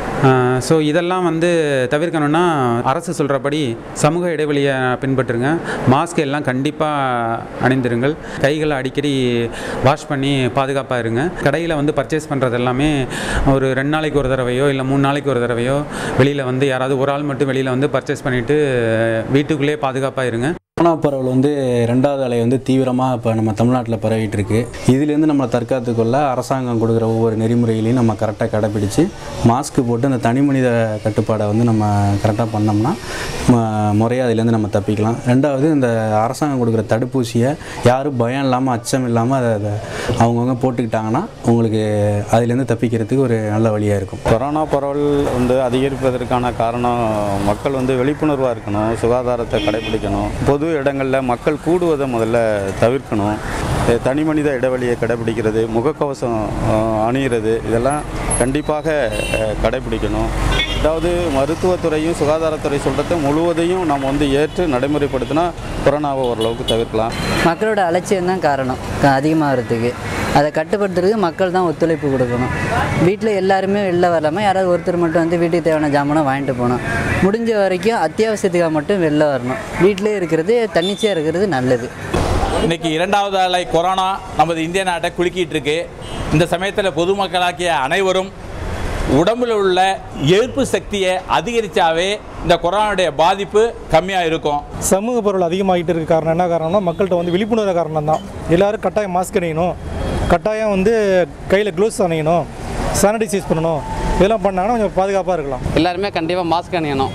ஸோ இதெல்லாம் வந்து தவிர்க்கணுன்னா அரசு சொல்கிறபடி சமூக இடைவெளியை பின்பற்றுங்க, மாஸ்க் எல்லாம் கண்டிப்பாக அணிந்திருங்கள், கைகளை அடிக்கடி வாஷ் பண்ணி பாதுகாப்பாக இருங்க. கடையில் வந்து பர்ச்சேஸ் பண்ணுறது எல்லாமே ஒரு ரெண்டு நாளைக்கு ஒரு தடவையோ இல்லை மூணு நாளைக்கு ஒரு தடவையோ வெளியில் வந்து யாராவது ஒரு ஆள் மட்டும் வெளியில் வந்து பர்ச்சேஸ் பண்ணிவிட்டு வீட்டுக்குள்ளேயே பாதுகாப்பாக இருங்க. கொரோனா பரவல் வந்து ரெண்டாவது அலை வந்து தீவிரமாக இப்போ நம்ம தமிழ்நாட்டில் பரவிட்டு இருக்கு. இதுலேருந்து நம்மளை தற்காத்துக்கொள்ள அரசாங்கம் கொடுக்குற ஒவ்வொரு நெறிமுறைகளையும் நம்ம கரெக்டாக கடைப்பிடிச்சு மாஸ்க் போட்டு அந்த தனி மனித கட்டுப்பாடை வந்து நம்ம கரெக்டாக பண்ணோம்னா முறையாக அதுலேருந்து நம்ம தப்பிக்கலாம். ரெண்டாவது, இந்த அரசாங்கம் கொடுக்குற தடுப்பூசியை யாரும் பயம் இல்லாமல் அச்சம் இல்லாமல் அதை அதை அவங்கவுங்க போட்டுக்கிட்டாங்கன்னா உங்களுக்கு அதுலேருந்து தப்பிக்கிறதுக்கு ஒரு நல்ல வழியாக இருக்கும். கொரோனா பரவல் வந்து அதிகரிப்பதற்கான காரணம் மக்கள் வந்து விழிப்புணர்வாக இருக்கணும், சுகாதாரத்தை கடைப்பிடிக்கணும், பொது இடங்களில் மக்கள் கூடுவதை முதல்ல தவிர்க்கணும், தனி மனித இடைவெளியை கடைபிடிக்கிறது, முகக்கவசம் அணிகிறது, இதெல்லாம் கண்டிப்பாக கடைபிடிக்கணும். அதாவது மருத்துவத்துறையும் சுகாதாரத்துறை சொல்கிறத முழுவதையும் நம்ம வந்து ஏற்று நடைமுறைப்படுத்தினா கொரோனாவை ஓரளவுக்கு தவிர்க்கலாம். மக்களோட அலட்சியம் தான் காரணம் அதிகமாகிறதுக்கு. அதை கட்டுப்படுத்துறதுக்கு மக்கள் தான் ஒத்துழைப்பு கொடுக்கணும். வீட்டில் எல்லாருமே வெளில வரலாமல் யாராவது ஒருத்தர் மட்டும் வந்து வீட்டுக்கு தேவையான ஜாமானை வாங்கிட்டு போகணும். முடிஞ்ச வரைக்கும் அத்தியாவசியத்துக்காக மட்டும் வெளில வரணும். வீட்டிலே இருக்கிறது, தன்னிச்சையாக இருக்கிறது நல்லது. இன்றைக்கி இரண்டாவது அலை கொரோனா நமது இந்திய நாட்டை குலுக்கிட்டு இருக்கு. இந்த சமயத்தில் பொதுமக்களாகிய அனைவரும் உடம்பில் உள்ள எதிர்ப்பு சக்தியை அதிகரித்தாவே இந்த கொரோனாவுடைய பாதிப்பு கம்மியாக இருக்கும். சமூக பரவல் அதிகமாகிட்டு இருக்க காரணம் என்ன காரணம்னா மக்கள்கிட்ட வந்து விழிப்புணர்வு காரணம் தான். எல்லோரும் கட்டாயம் மாஸ்க் அணியணும், கட்டாயம் வந்து கையில் க்ளவுஸ் அணியணும், சானிடைசைஸ் பண்ணணும், இதெல்லாம் பண்ணாங்கன்னா கொஞ்சம் பாதுகாப்பாக இருக்கலாம். எல்லாருமே கண்டிப்பாக மாஸ்க் அணியணும்.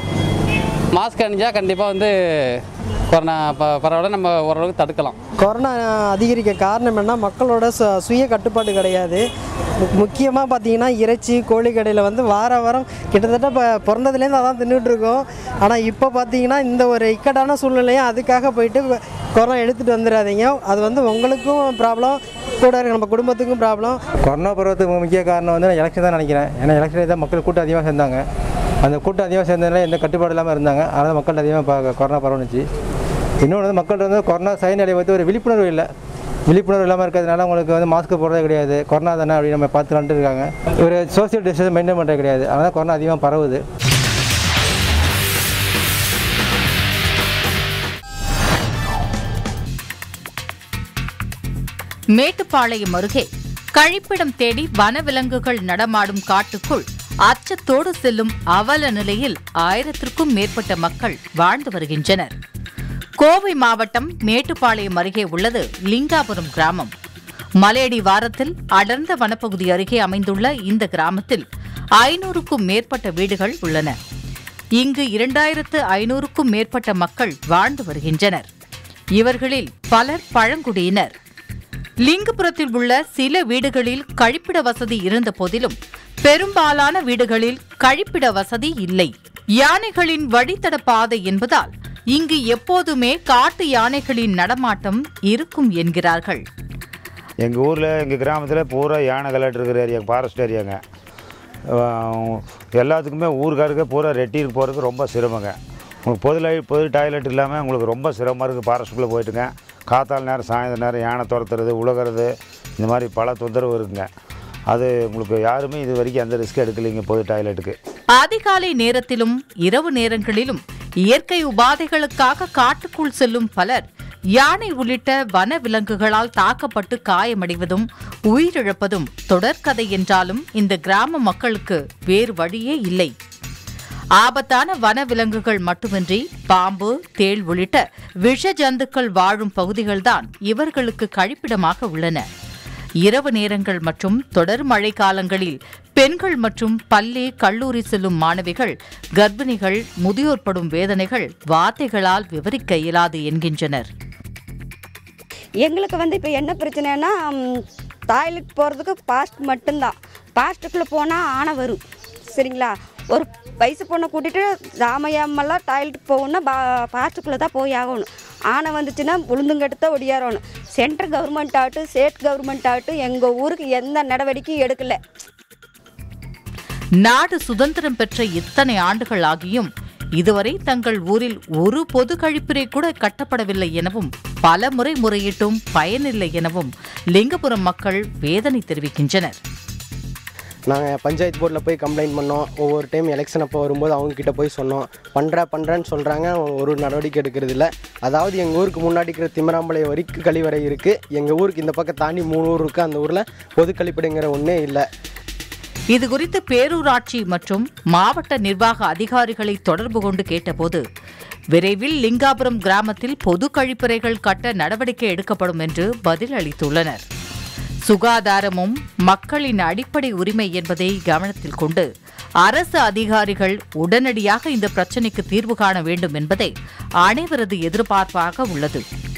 மாஸ்க் அணிஞ்சால் கண்டிப்பாக வந்து கொரோனா ப பரவாயில்ல நம்ம ஓரளவுக்கு தடுக்கலாம். கொரோனா அதிகரிக்க காரணம் என்ன, மக்களோட சு சுய கட்டுப்பாடு கிடையாது. முக்கியமாக பார்த்தீங்கன்னா இறைச்சி, கோழி கடையில் வந்து வார வாரம் கிட்டத்தட்ட இப்போ பிறந்ததுலேருந்து அதான் தின்னுட்ருக்கோம். ஆனால் இப்போ பார்த்தீங்கன்னா இந்த ஒரு இக்கட்டான சூழ்நிலையும் அதுக்காக போயிட்டு கொரோனா எடுத்துகிட்டு வந்துடாதீங்க. அது வந்து உங்களுக்கும் ப்ராப்ளம், கூட இருக்க நம்ம குடும்பத்துக்கும் ப்ராப்ளம். கொரோனா பருவத்துக்கு முக்கிய காரணம் வந்து நான் எலெக்ஷன் தான் நினைக்கிறேன். ஏன்னா எலெக்ஷனில் தான் மக்கள் கூட்டம் அதிகமாக சேர்ந்தாங்க. அந்த கூட்டம் அதிகமாக சேர்ந்ததுனால எந்த கட்டுப்பாடு இல்லாமல் இருந்தாங்க. அதனால் மக்கள் அதிகமாக கொரோனா பரவணுச்சு. இன்னொன்று வந்து மக்கள்கிட்ட வந்து கொரோனா சைநிலையை பற்றி ஒரு விழிப்புணர்வு இல்லை. விழிப்புணர்வு இல்லாமல் இருக்கிறதுனால உங்களுக்கு வந்து மாஸ்க் போடுறதே கிடையாது. கொரோனா தானே அப்படி நம்ம பார்த்துக்கிட்டு இருக்காங்க. ஒரு சோசியல் டிஸ்டன்ஸ் மெயின்டைன் பண்ணுறது கிடையாது. அதனால் கொரோனா அதிகமாக பரவுது. மேட்டுப்பாளையம் அருகே கழிப்பிடம் தேடி வனவிலங்குகள் நடமாடும் காட்டுக்குள் அச்சத்தோடு செல்லும் அவல நிலையில் ஆயிரத்திற்கும் மேற்பட்ட மக்கள் வாழ்ந்து வருகின்றனர். கோவை மாவட்டம் மேட்டுப்பாளையம் அருகே உள்ளது லிங்காபுரம் கிராமம். மலையடி வாரத்தில் அடர்ந்த வனப்பகுதி அருகே அமைந்துள்ள இந்த கிராமத்தில் ஐநூறுக்கும் மேற்பட்ட வீடுகள் உள்ளன. இங்கு இரண்டாயிரத்து ஐநூறுக்கும் மேற்பட்ட மக்கள் வாழ்ந்து வருகின்றனர். இவர்களில் பலர் பழங்குடியினர். லிங்கபுரத்தில் உள்ள சில வீடுகளில் கழிப்பிட வசதி இருந்த போதிலும் பெரும்பாலான வீடுகளில் கழிப்பிட வசதி இல்லை. யானைகளின் வழித்தட பாதை என்பதால் இங்கு எப்போதுமே காட்டு யானைகளின் நடமாட்டம் இருக்கும் என்கிறார்கள். எங்கள் ஊரில் எங்கள் கிராமத்தில் பூரா யானை கலாட்டு இருக்கிற ஏரியா, ஃபாரஸ்ட் ஏரியாங்க. எல்லாத்துக்குமே ஊருக்காருக்கு பூரா ரெட்டிக்கு போகிறதுக்கு ரொம்ப சிரமங்க. உங்களுக்கு பொது லை பொது டாய்லெட் இல்லாமல் உங்களுக்கு ரொம்ப சிரமமாக இருக்குது. ஃபாரஸ்ட்டுக்குள்ளே போயிட்டுங்க காத்தால் நேரம், சாயந்தர நேரம் யானை துரத்துறது, உலகிறது, இந்த மாதிரி பல தொந்தரவு இருக்குங்க. அது உங்களுக்கு யாருமே இது வரைக்கும் எந்த ரிஸ்க் எடுக்கலைங்க பொது டாய்லெட்டுக்கு. அதிகாலை நேரத்திலும் இரவு நேரங்களிலும் இயற்கை உபாதைகளுக்காக காட்டுக்குள் செல்லும் பலர் யானை உள்ளிட்ட வன விலங்குகளால் தாக்கப்பட்டு காயமடைவதும் உயிரிழப்பதும் தொடர்கதை என்றாலும் இந்த கிராம மக்களுக்கு வேறு வழியே இல்லை. ஆபத்தான வன விலங்குகள் மட்டுமின்றி பாம்பு, தேள் உள்ளிட்ட விஷ ஜந்துக்கள் வாழும் பகுதிகள்தான் இவர்களுக்கு கழிப்பிடமாக உள்ளன. இரவு நேரங்கள் மற்றும் தொடர் மழை காலங்களில் பெண்கள் மற்றும் பள்ளி, கல்லூரி செல்லும் மாணவிகள், கர்ப்பிணிகள், முதியோர் படும் வேதனைகள் வார்த்தைகளால் விவரிக்க இயலாது என்கின்றனர். எங்களுக்கு வந்து இப்போ என்ன பிரச்சனைனா, டாய்லெட் போகிறதுக்கு பாஸ்ட் மட்டும்தான். பாஸ்ட்டுக்குள்ளே போனால் ஆனை வரும், சரிங்களா? ஒரு வயசு பொண்ணை கூட்டிகிட்டு ராமையம்மெல்லாம் டாய்லெட்டுக்கு போகணுன்னா பா பாஸ்ட்டுக்குள்ளே தான் போய் ஆகணும். ஆனை வந்துச்சுன்னா உளுந்துங்கட்டு தான் ஒடியாரணும். சென்ட்ரல் கவர்மெண்ட் ஆகட்டும், ஸ்டேட் கவர்மெண்ட் ஆகட்டும் எங்கள் ஊருக்கு எந்த நடவடிக்கையும் எடுக்கலை. நாடு சுதந்திரம் பெற்ற இத்தனை ஆண்டுகள் ஆகியும் இதுவரை தங்கள் ஊரில் ஒரு பொது கழிப்பறை கூட கட்டப்படவில்லை எனவும் பல முறை முறையிட்டும் பயனில்லை எனவும் லிங்கபுரம் மக்கள் வேதனை தெரிவிக்கின்றனர். நாங்கள் பஞ்சாயத்து போர்டில் போய் கம்ப்ளைண்ட் பண்ணோம். ஒவ்வொரு டைம் எலெக்ஷன் அப்போ வரும்போது அவங்கக்கிட்ட போய் சொன்னோம். பண்ணுற பண்ணுறேன்னு சொல்கிறாங்க, ஒரு நடவடிக்கை எடுக்கிறது இல்லை. அதாவது எங்கள் ஊருக்கு முன்னாடி இருக்கிற திமிராம்பாளையம் வரைக்கும் கழிவறை இருக்குது. எங்கள் ஊருக்கு இந்த பக்கம் தாண்டி மூணு ஊர் இருக்குது. அந்த ஊரில் பொது கழிப்படைங்கிற ஒன்றே இல்லை. இதுகுறித்து பேரூராட்சி மற்றும் மாவட்ட நிர்வாக அதிகாரிகளை தொடர்பு கொண்டு கேட்டபோது விரைவில் லிங்காபுரம் கிராமத்தில் பொது கழிப்பறைகள் கட்ட நடவடிக்கை எடுக்கப்படும் என்று பதில் அளித்துள்ளனர். சுகாதாரமும் மக்களின் அடிப்படை உரிமை என்பதை கவனத்தில் கொண்டு அரசு அதிகாரிகள் உடனடியாக இந்த பிரச்சினைக்கு தீர்வு காண வேண்டும் என்பதே அனைவரது எதிர்பார்ப்பாக உள்ளது.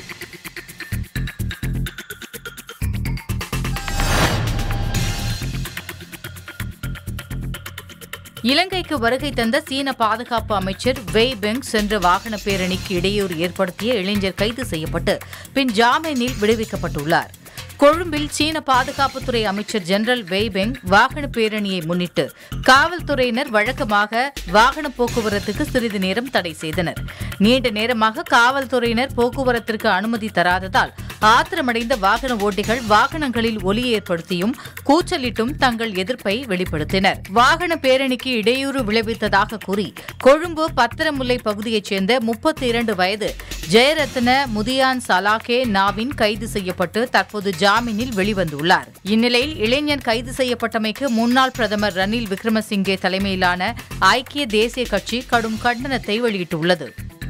இலங்கைக்கு வருகை தந்த சீன பாதுகாப்பு அமைச்சர் வெய் பெங் சென்ற வாகன பேரணிக்கு இடையூறு ஏற்படுத்திய இளைஞர் கைது செய்யப்பட்டு பின் ஜாமீனில் விடுவிக்கப்பட்டுள்ளார். கொழும்பில் சீன பாதுகாப்புத்துறை அமைச்சர் ஜெனரல் வெய் பெங் வாகன பேரணியை முன்னிட்டு காவல்துறையினர் வழக்கமாக வாகன போக்குவரத்துக்கு சிறிது நேரம் தடை செய்தனர். நீண்ட நேரமாக காவல்துறையினர் போக்குவரத்திற்கு அனுமதி தராததால் ஆத்திரமடைந்த வாகன ஓட்டிகள் வாகனங்களில் ஒலி ஏற்படுத்தியும் கூச்சலிட்டும் தங்கள் எதிர்ப்பை வெளிப்படுத்தினர். வாகன பேரணிக்கு இடையூறு விளைவித்ததாக கூறி கொழும்பு பத்திரமுல்லை பகுதியைச் சேர்ந்த முப்பத்தி இரண்டு வயது ஜெயரத்ன முதியான் சலாகே நாவின் கைது செய்யப்பட்டு தற்போது ஜாமீனில் வெளிவந்துள்ளார். இந்நிலையில் இளைஞர் கைது செய்யப்பட்டமைக்கு முன்னாள் பிரதமர் ரணில் விக்ரமசிங்கே தலைமையிலான ஐக்கிய தேசிய கட்சி கடும் கண்டனத்தை வெளியிட்டுள்ளது.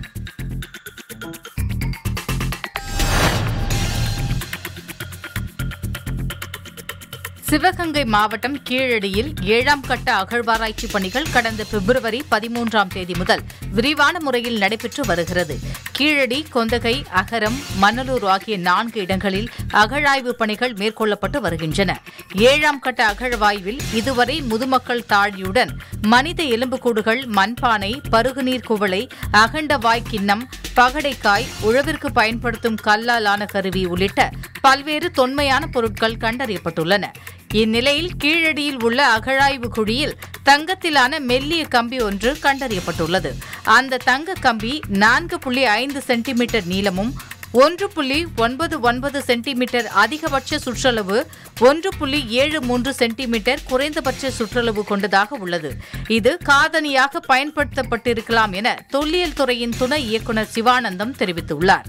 சிவகங்கை மாவட்டம் கீழடியில் ஏழாம் கட்ட அகழ்வாராய்ச்சி பணிகள் கடந்த பிப்ரவரி பதிமூன்றாம் தேதி முதல் விரிவான முறையில் நடைபெற்று வருகிறது. கீழடி, கொந்தகை, அகரம், மணலூர் ஆகிய நான்கு இடங்களில் அகழாய்வு பணிகள் மேற்கொள்ளப்பட்டு வருகின்றன. ஏழாம் கட்ட அகழ்வாய்வில் இதுவரை முதுமக்கள் தாழியுடன் மனித எலும்புக்கூடுகள், மண்பானை, பருகுநீர் குவளை, அகண்டவாய் கிண்ணம், பகடைக்காய், உழவிற்கு பயன்படுத்தும் கல்லாலான கருவி உள்ளிட்ட பல்வேறு தொன்மையான பொருட்கள் கண்டறியப்பட்டுள்ளன. இந்நிலையில் கீழடியில் உள்ள அகழாய்வு குழியில் தங்கத்திலான மெல்லிய கம்பி ஒன்று கண்டறியப்பட்டுள்ளது. அந்த தங்க கம்பி நான்கு புள்ளி ஐந்து சென்டிமீட்டர் நீளமும் ஒன்று புள்ளி ஒன்பது ஒன்பது சென்டிமீட்டர் அதிகபட்ச சுற்றளவு, ஒன்று புள்ளி ஏழு மூன்று சென்டிமீட்டர் குறைந்தபட்ச சுற்றளவு கொண்டதாக உள்ளது. இது காதணியாக பயன்படுத்தப்பட்டிருக்கலாம் என தொல்லியல் துறையின் துணை இயக்குநர் சிவானந்தம் தெரிவித்துள்ளார்.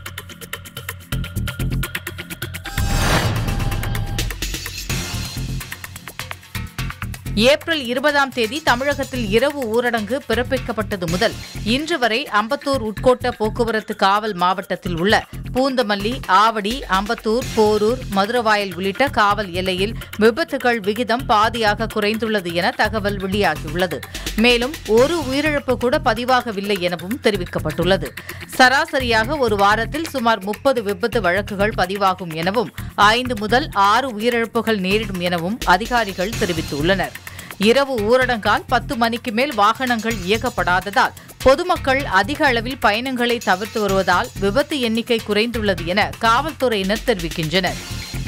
ஏப்ரல் இருபதாம் தேதி தமிழகத்தில் இரவு ஊரடங்கு பிறப்பிக்கப்பட்டது முதல் இன்று வரை அம்பத்தூர் உட்கோட்ட போக்குவரத்து காவல் மாவட்டத்தில் உள்ள பூந்தமல்லி, ஆவடி, அம்பத்தூர், போரூர், மதுரவாயல் உள்ளிட்ட காவல் எல்லையில் விபத்துகள் விகிதம் பாதியாக குறைந்துள்ளது என தகவல் வெளியாகியுள்ளது. மேலும் ஒரு உயிரிழப்பு கூட பதிவாகவில்லை எனவும் தெரிவிக்கப்பட்டுள்ளது. சராசரியாக ஒரு வாரத்தில் சுமார் முப்பது விபத்து வழக்குகள் பதிவாகும் எனவும் ஐந்து முதல் ஆறு உயிரிழப்புகள் நேரிடும் எனவும் அதிகாரிகள் தெரிவித்துள்ளனர். இரவு ஊரடங்கால் பத்து மணிக்கு மேல் வாகனங்கள் இயக்கப்படாததால் பொதுமக்கள் அதிக அளவில் பயணங்களை தவிர்த்து வருவதால் விபத்து எண்ணிக்கை குறைந்துள்ளது என காவல்துறையினர் தெரிவிக்கின்றனர்.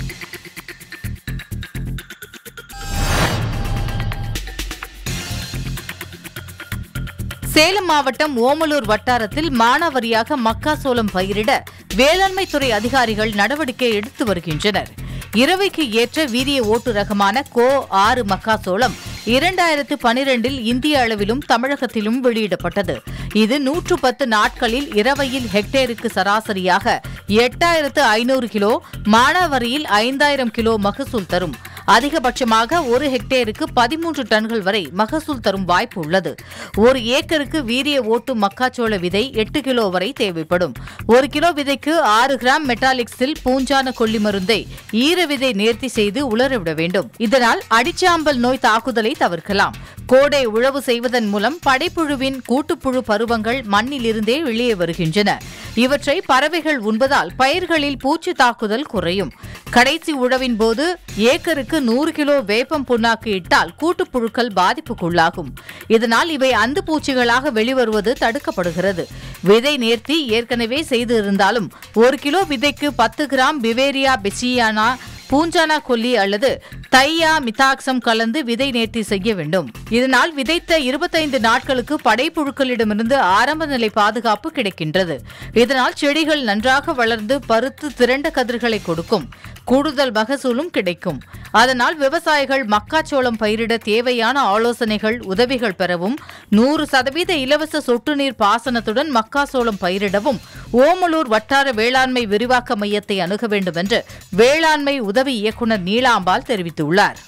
சேலம் மாவட்டம் ஓமலூர் வட்டாரத்தில் மானாவாரியாக மக்காசோளம் பயிரிட வேளாண்மைத்துறை அதிகாரிகள் நடவடிக்கை எடுத்து வருகின்றனர். இரவைக்கு ஏற்ற வீரிய ஓட்டு ரகமான கோ ஆறு மக்காசோளம் இரண்டாயிரத்து பனிரெண்டில் இந்திய அளவிலும் தமிழகத்திலும் வெளியிடப்பட்டது. இது நூற்று பத்து நாட்களில் இரவையில் ஹெக்டேருக்கு சராசரியாக எட்டாயிரத்து ஐநூறு கிலோ, மானாவரியில் ஐந்தாயிரம் கிலோ மகசூல் தரும். அதிகபட்சமாக ஒரு ஹெக்டேருக்கு பதிமூன்று டன்கள் வரை மகசூல் தரும் வாய்ப்பு உள்ளது. ஒரு ஏக்கருக்கு வீரிய ஓட்டு மக்காச்சோள விதை எட்டு கிலோ வரை தேவைப்படும். ஒரு கிலோ விதைக்கு ஆறு கிராம் மெட்டாலிக்ஸில் பூஞ்சான கொல்லி மருந்தை ஈர விதை நேர்த்தி செய்து உலரவிட வேண்டும். இதனால் அடிச்சாம்பல் நோய் தாக்குதலை தவிர்க்கலாம். கோடை உழவு செய்வதன் மூலம் படைப்புழுவின் கூட்டுப்புழு பருவங்கள் மண்ணில் இருந்தே வெளியே வருகின்றன. இவற்றை பறவைகள் உண்பதால் பயிர்களில் பூச்சி தாக்குதல் குறையும். கடைசி உழவின் போது ஏக்கருக்கு நூறு கிலோ வேப்பம் புண்ணாக்கு இட்டால் கூட்டுப்புழுக்கள் பாதிப்புக்குள்ளாகும். இதனால் இவை அந்து பூச்சிகளாக வெளிவருவது தடுக்கப்படுகிறது. விதை நேர்த்தி ஏற்கனவே செய்து இருந்தாலும் ஒரு கிலோ விதைக்கு பத்து கிராம் பிவேரியா பெசியானா பூஞ்சானா கொல்லி அல்லது தையா மிதாக்சம் கலந்து விதை நேர்த்தி செய்ய வேண்டும். இதனால் விதைத்த இருபத்தைந்து நாட்களுக்கு படைப்புழுக்களிடமிருந்து ஆரம்ப நிலை பாதுகாப்பு கிடைக்கின்றது. இதனால் செடிகள் நன்றாக வளர்ந்து பருத்து திரண்ட கதிர்களை கொடுக்கும். கூடுதல் மகசூலும் கிடைக்கும். அதனால் விவசாயிகள் மக்காச்சோளம் பயிரிட தேவையான ஆலோசனைகள், உதவிகள் பெறவும், நூறு சதவீத இலவச சொட்டு நீர் பாசனத்துடன் மக்காச்சோளம் பயிரிடவும் ஓமலூர் வட்டார வேளாண்மை விரிவாக்க மையத்தை அணுக வேண்டும் என்று வேளாண்மை உதவி இயக்குநர் நீலாம்பாள் தெரிவித்துள்ளார்.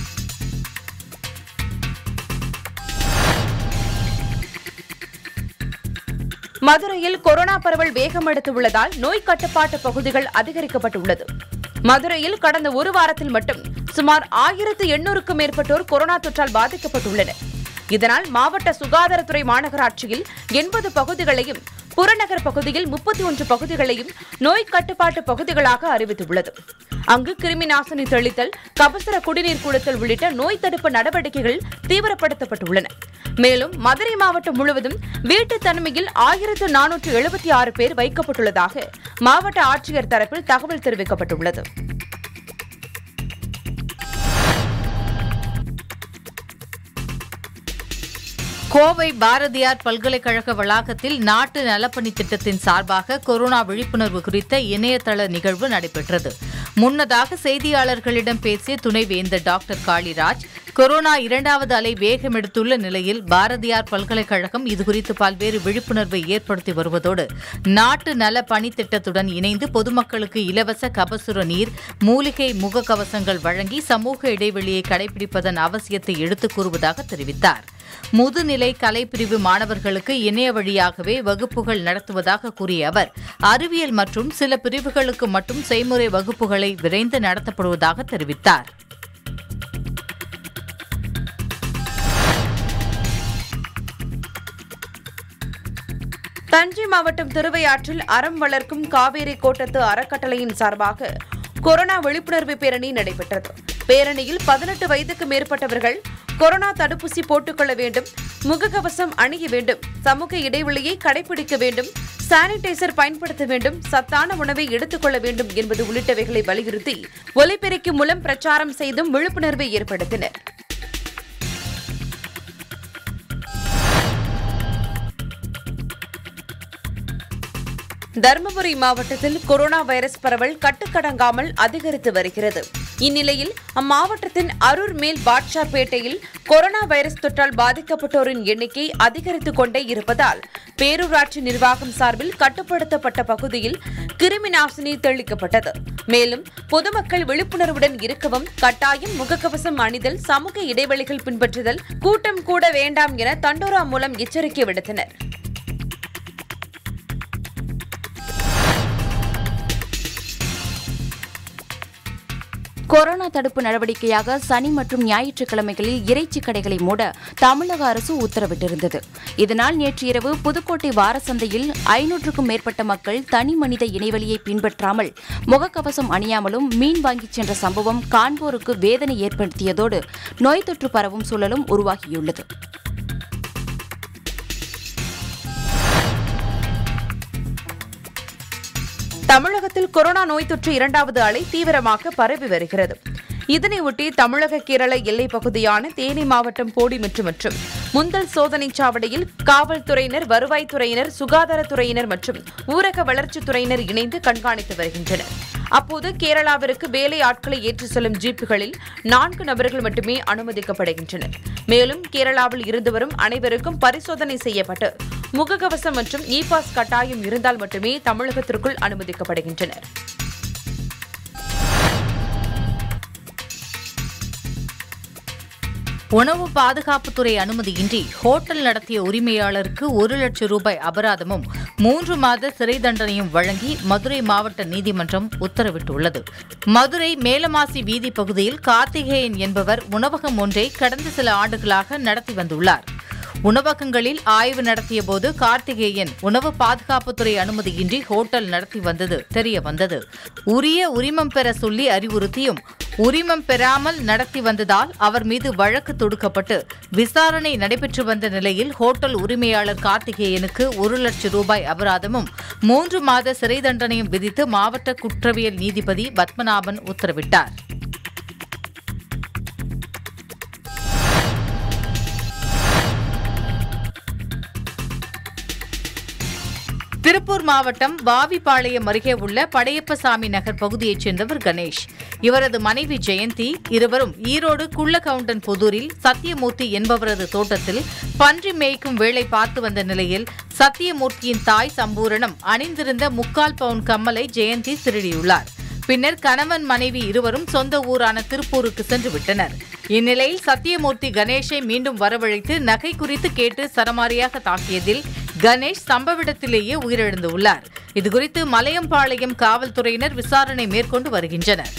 மதுரையில் கொரோனா பரவல் வேகம் எடுத்துள்ளதால் நோய் கட்டுப்பாட்டு பகுதிகள் அதிகரிக்கப்பட்டுள்ளது. மதுரையில் கடந்த ஒரு வாரத்தில் மட்டும் சுமார் ஆயிரத்து எண்ணூறுக்கும் மேற்பட்டோர் கொரோனா தொற்றால் பாதிக்கப்பட்டுள்ளனர். இதனால் மாவட்ட சுகாதாரத்துறை மாநகராட்சியில் எண்பது பகுதிகளையும், புறநகர் பகுதியில் முப்பத்தி ஒன்று பகுதிகளையும் நோய் கட்டுப்பாட்டு பகுதிகளாக அறிவித்துள்ளது. அங்கு கிருமி நாசினி தெளித்தல், கபசுர குடிநீர் குடுத்தல் உள்ளிட்ட நோய் தடுப்பு நடவடிக்கைகள் தீவிரப்படுத்தப்பட்டுள்ளன. மேலும் மதுரை மாவட்டம் முழுவதும் வீட்டு தனிமையில் ஆயிரத்து நானூற்று எழுபத்தி ஆறு பேர் வைக்கப்பட்டுள்ளதாக மாவட்ட ஆட்சியர் தரப்பில் தகவல் தெரிவிக்கப்பட்டுள்ளது. கோவை பாரதியார் பல்கலைக்கழக வளாகத்தில் நாட்டு நலப்பணி திட்டத்தின் சார்பாக கொரோனா விழிப்புணர்வு குறித்த இணையதள நிகழ்வு நடைபெற்றது. முன்னதாக செய்தியாளர்களிடம் பேசிய துணைவேந்தர் டாக்டர் காளிராஜ், கொரோனா இரண்டாவது அலை வேகம் எடுத்துள்ள நிலையில் பாரதியார் பல்கலைக்கழகம் இதுகுறித்து பல்வேறு விழிப்புணர்வை ஏற்படுத்தி வருவதோடு நாட்டு நல பணி திட்டத்துடன் இணைந்து பொதுமக்களுக்கு இலவச கபசுர நீர், மூலிகை முகக்கவசங்கள் வழங்கி சமூக இடைவெளியை கடைபிடிப்பதன் அவசியத்தை எடுத்துக் கூறுவதாக தெரிவித்தார். முதுநிலை கலைப்பிரிவு மாணவர்களுக்கு இணைய வழியாகவே வகுப்புகள் நடத்துவதாக கூறிய அவர், அறிவியல் மற்றும் சில பிரிவுகளுக்கு மட்டும் செய்முறை வகுப்புகளை விரைந்து நடத்தப்படுவதாக தெரிவித்தார். தஞ்சை மாவட்டம் திருவையாற்றில் அறம் வளர்க்கும் காவேரி கோட்டத்து அறக்கட்டளையின் சார்பாக கொரோனா விழிப்புணர்வு பேரணி நடைபெற்றது. பேரணியில் பதினெட்டு வயதுக்கு மேற்பட்டவர்கள் கொரோனா தடுப்பூசி போட்டுக்கொள்ள வேண்டும், முகக்கவசம் அணிய வேண்டும், சமூக இடைவெளியை கடைபிடிக்க வேண்டும், சானிடைசர் பயன்படுத்த வேண்டும், சத்தான உணவை எடுத்துக் கொள்ள வேண்டும் என்பது உள்ளிட்டவைகளை வலியுறுத்தி ஒலிபெருக்கி மூலம் பிரச்சாரம் செய்தும் விழிப்புணர்வை ஏற்படுத்தினர். தருமபுரி மாவட்டத்தில் கொரோனா வைரஸ் பரவல் கட்டுக்கடங்காமல் அதிகரித்து வருகிறது. இந்நிலையில் அம்மாவட்டத்தின் அரூர் மேல் பாட்ஷார்பேட்டையில் கொரோனா வைரஸ் தொற்றால் பாதிக்கப்பட்டோரின் எண்ணிக்கை அதிகரித்துக் கொண்டே இருப்பதால் பேரூராட்சி நிர்வாகம் சார்பில் கட்டுப்படுத்தப்பட்ட பகுதியில் கிருமி நாசினி தெளிக்கப்பட்டது. மேலும் பொதுமக்கள் விழிப்புணர்வுடன் இருக்கவும், கட்டாயம் முகக்கவசம் அணிதல், சமூக இடைவெளிகள் பின்பற்றுதல், கூட்டம் கூட வேண்டாம் என தண்டோரா மூலம் எச்சரிக்கை விடுத்தனர். கொரோனா தடுப்பு நடவடிக்கையாக சனி மற்றும் ஞாயிற்றுக்கிழமைகளில் இறைச்சி கடைகளை மூட தமிழக அரசு உத்தரவிட்டிருந்தது. இதனால் நேற்று இரவு புதுக்கோட்டை வாரசந்தையில் ஐநூற்றுக்கும் மேற்பட்ட மக்கள் தனி மனித இடைவெளியை பின்பற்றாமல் முகக்கவசம் அணியாமலும் மீன் வாங்கிச் சென்ற சம்பவம் காண்போருக்கு வேதனை ஏற்படுத்தியதோடு நோய் தொற்று பரவும் சூழலும் உருவாகியுள்ளது. தமிழகத்தில் கொரோனா நோய் தொற்று இரண்டாவது அலை தீவிரமாக பரவி வருகிறது. இதனையொட்டி தமிழக கேரள எல்லைப் பகுதியான தேனி மாவட்டம் போடிமெட்டு மற்றும் முந்தல் சோதனைச் சாவடியில் காவல்துறையினர், வருவாய்த்துறையினர், சுகாதாரத்துறையினர் மற்றும் ஊரக வளர்ச்சித்துறையினர் இணைந்து கண்காணித்து வருகின்றனர். அப்போது கேரளாவிற்கு வேலை ஆட்களை ஏற்றிச் செல்லும் ஜீப்புகளில் நான்கு நபர்கள் மட்டுமே அனுமதிக்கப்படுகின்றனர். மேலும் கேரளாவில் இருந்து வரும் அனைவருக்கும் பரிசோதனை செய்யப்பட்டு முகக்கவசம் மற்றும் இ பாஸ் கட்டாயம் இருந்தால் மட்டுமே தமிழகத்திற்குள் அனுமதிக்கப்படுகின்றனர். உணவு பாதுகாப்புத்துறை அனுமதியின்றி ஹோட்டல் நடத்திய உரிமையாளருக்கு ஒரு லட்சம் ரூபாய் அபராதமும் மூன்று மாத சிறை தண்டனையும் வழங்கி மதுரை மாவட்ட நீதிமன்றம் உத்தரவிட்டுள்ளது. மதுரை மேலமாசி வீதி பகுதியில் கார்த்திகேயன் என்பவர் உணவகம் ஒன்றை கடந்த சில ஆண்டுகளாக நடத்தி வந்துள்ளார். உணவகங்களில் ஆய்வு நடத்திய போது கார்த்திகேயன் உணவு பாதுகாப்புத்துறை அனுமதியின்றி ஹோட்டல் நடத்தி வந்தது தெரிய வந்தது. உரிய உரிமம் பெற சொல்லி அறிவுறுத்தியும் உரிமம் பெறாமல் நடத்தி வந்ததால் அவர் மீது வழக்கு தொடுக்கப்பட்டு விசாரணை நடைபெற்று வந்த நிலையில் ஹோட்டல் உரிமையாளர் கார்த்திகேயனுக்கு ஒரு லட்சம் ரூபாய் அபராதமும் மூன்று மாத சிறை தண்டனையும் விதித்து மாவட்ட குற்றவியல் நீதிபதி பத்மநாபன் உத்தரவிட்டார். திருப்பூர் மாவட்டம் வாவிப்பாளையம் அருகே உள்ள படையப்பசாமி நகர் பகுதியைச் சேர்ந்தவர் கணேஷ். இவரது மனைவி ஜெயந்தி இருவரும் ஈரோடு குள்ளகவுண்டன் புதூரில் சத்தியமூர்த்தி என்பவரது தோட்டத்தில் பன்றி மேய்க்கும் வேலை பார்த்து வந்த நிலையில் சத்தியமூர்த்தியின் தாய் சம்பூரணம் அணிந்திருந்த முக்கால் பவுன் கம்மலை ஜெயந்தி திருடியுள்ளார். பின்னர் கணவன் மனைவி இருவரும் சொந்த ஊரான திருப்பூருக்கு சென்று விட்டனர். இந்நிலையில் சத்தியமூர்த்தி கணேஷை மீண்டும் வரவழைத்து நகை குறித்து கேட்டு சரமாரியாக தாக்கியதில் கணேஷ் சம்பவ இடத்திலேயே உயிரிழந்துள்ளார். இதுகுறித்து மலையம்பாளையம் காவல்துறையினர் விசாரணை மேற்கொண்டு வருகின்றனர்.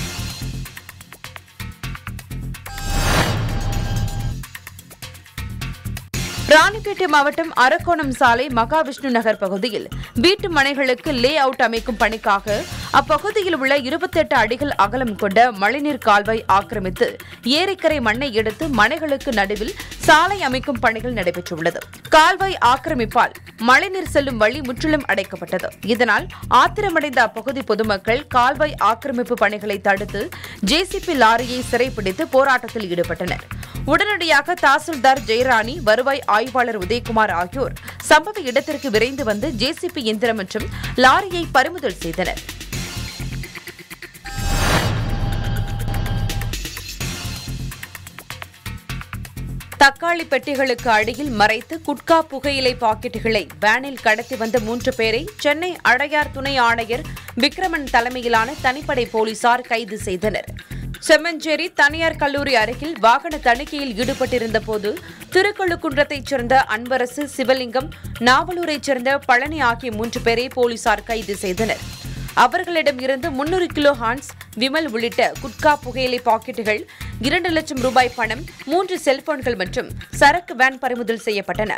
ராணிப்பேட்டை மாவட்டம் அரக்கோணம் சாலை மகாவிஷ்ணு நகர் பகுதியில் வீட்டு மனைகளுக்கு லே அவுட் அமைக்கும் பணிக்காக அப்பகுதியில் உள்ள இருபத்தெட்டு அடிகள் அகலம் கொண்ட மழைநீர் கால்வாய் ஆக்கிரமித்து ஏரிக்கரை மண்ணை எடுத்து மனைகளுக்கு நடுவில் சாலை அமைக்கும் பணிகள் நடைபெற்றுள்ளது. கால்வாய் ஆக்கிரமிப்பால் மழைநீர் செல்லும் வழி முற்றிலும் அடைக்கப்பட்டது. இதனால் ஆத்திரமடைந்த அப்பகுதி பொதுமக்கள் கால்வாய் ஆக்கிரமிப்பு பணிகளை தடுத்து ஜேசிபி லாரியை சிறைப்பிடித்து போராட்டத்தில் ஈடுபட்டனர். உடனடியாக தாசில்தார் ஜெயராணி, வருவாய் ஆய்வாளர் உதயகுமார் ஆகியோர் சம்பவ இடத்திற்கு விரைந்து வந்து ஜேசிபி இயந்திரம் மற்றும் லாரியை பறிமுதல் செய்தனர். தக்காளி பெட்டிகளுக்கு அடியில் மறைத்து குட்கா புகையிலை பாக்கெட்டுகளை வேனில் கடத்தி வந்த மூன்று பேரை சென்னை அடையார் துணை ஆணையர் விக்ரமன் தலைமையிலான தனிப்படை போலீசார் கைது செய்தனர். செம்மஞ்சேரி தனியார் கல்லூரி அருகில் வாகன தணிக்கையில் ஈடுபட்டிருந்த போது திருக்கழுக்குன்றத்தைச் சேர்ந்த அன்பரசு, சிவலிங்கம், நாவலூரைச் சேர்ந்த பழனி ஆகிய மூன்று பேரை போலீசார் கைது செய்தனர். அவர்களிடம் இருந்து முன்னூறு கிலோ ஹான்ஸ், விமல் உள்ளிட்ட குட்கா புகையிலை பாக்கெட்டுகள், இரண்டு லட்சம் ரூபாய் பணம், மூன்று செல்போன்கள் மற்றும் சரக்கு வேன் பறிமுதல் செய்யப்பட்டன.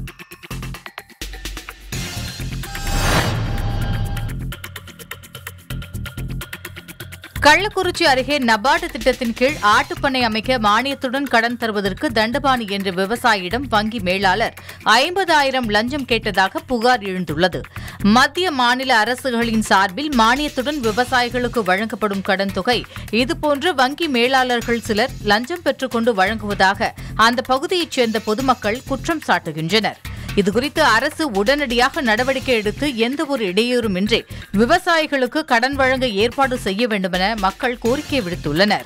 கள்ளக்குறிச்சி அருகே நபார்டு திட்டத்தின் கீழ் ஆட்டுப்பண்ணை அமைக்க மானியத்துடன் கடன் தருவதற்கு தண்டபாணி என்ற விவசாயியிடம் வங்கி மேலாளர் ஐம்பதாயிரம் லஞ்சம் கேட்டதாக புகார் எழுந்துள்ளது. மத்திய மாநில அரசுகளின் சார்பில் மானியத்துடன் விவசாயிகளுக்கு வழங்கப்படும் கடன் தொகை இதுபோன்று வங்கி மேலாளர்கள் சிலர் லஞ்சம் பெற்றுக்கொண்டு வழங்குவதாக அந்த பகுதியைச் சேர்ந்த பொதுமக்கள் குற்றம் சாட்டுகின்றனர். இதுகுறித்து அரசு உடனடியாக நடவடிக்கை எடுத்து எந்தவொரு இடையூறுமின்றி விவசாயிகளுக்கு கடன் வழங்க ஏற்பாடு செய்ய வேண்டுமென மக்கள் கோரிக்கை விடுத்துள்ளனர்.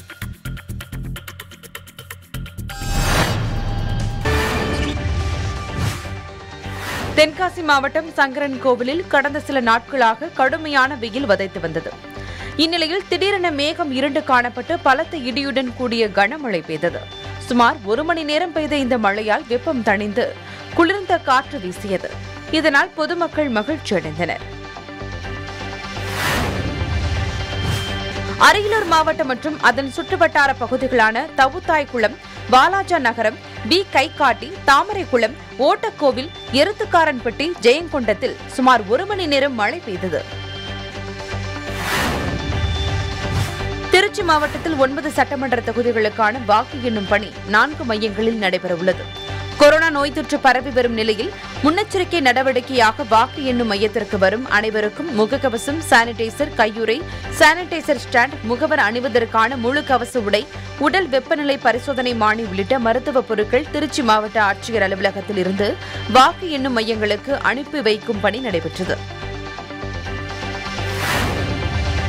தென்காசி மாவட்டம் சங்கரன் கோவிலில் கடந்த சில நாட்களாக கடுமையான வெயில் வதைத்து வந்தது. இந்நிலையில் திடீரென மேகம் இருண்டு காணப்பட்டு பலத்த இடியுடன் கூடிய கனமழை பெய்தது. சுமார் ஒரு மணி நேரம் பெய்த இந்த மழையால் வெப்பம் தணிந்து குளிர்ந்த காற்று வீசியது. இதனால் பொதுமக்கள் மகிழ்ச்சி அடைந்தனர். அரியலூர் மாவட்டம் மற்றும் அதன் சுற்றுவட்டார பகுதிகளான தவுத்தாய்குளம், வாலாஜா நகரம், வி கைகாட்டி, தாமரைக்குளம், ஓட்டக்கோவில், எருத்துக்காரன்பட்டி, ஜெயங்கொண்டத்தில் சுமார் ஒரு மணி நேரம் மழை பெய்தது. திருச்சி மாவட்டத்தில் ஒன்பது சட்டமன்ற தொகுதிகளுக்கான வாக்கு எண்ணும் பணி நான்கு மையங்களில் நடைபெறவுள்ளது. கொரோனா நோய் தொற்று பரவி வரும் நிலையில் முன்னெச்சரிக்கை நடவடிக்கையாக வாக்கு எண்ணும் மையத்திற்கு வரும் அனைவருக்கும் முகக்கவசம், சானிடைசர், கையுறை, சானிடைசர் ஸ்டாண்ட், முகவர் அணிவதற்கான முழு கவச உடை, உடல் வெப்பநிலை பரிசோதனை மானி உள்ளிட்ட மருத்துவ பொருட்கள் திருச்சி மாவட்ட ஆட்சியர் அலுவலகத்தில் இருந்து வாக்கு எண்ணும் மையங்களுக்கு அனுப்பி வைக்கும் பணி நடைபெற்றது.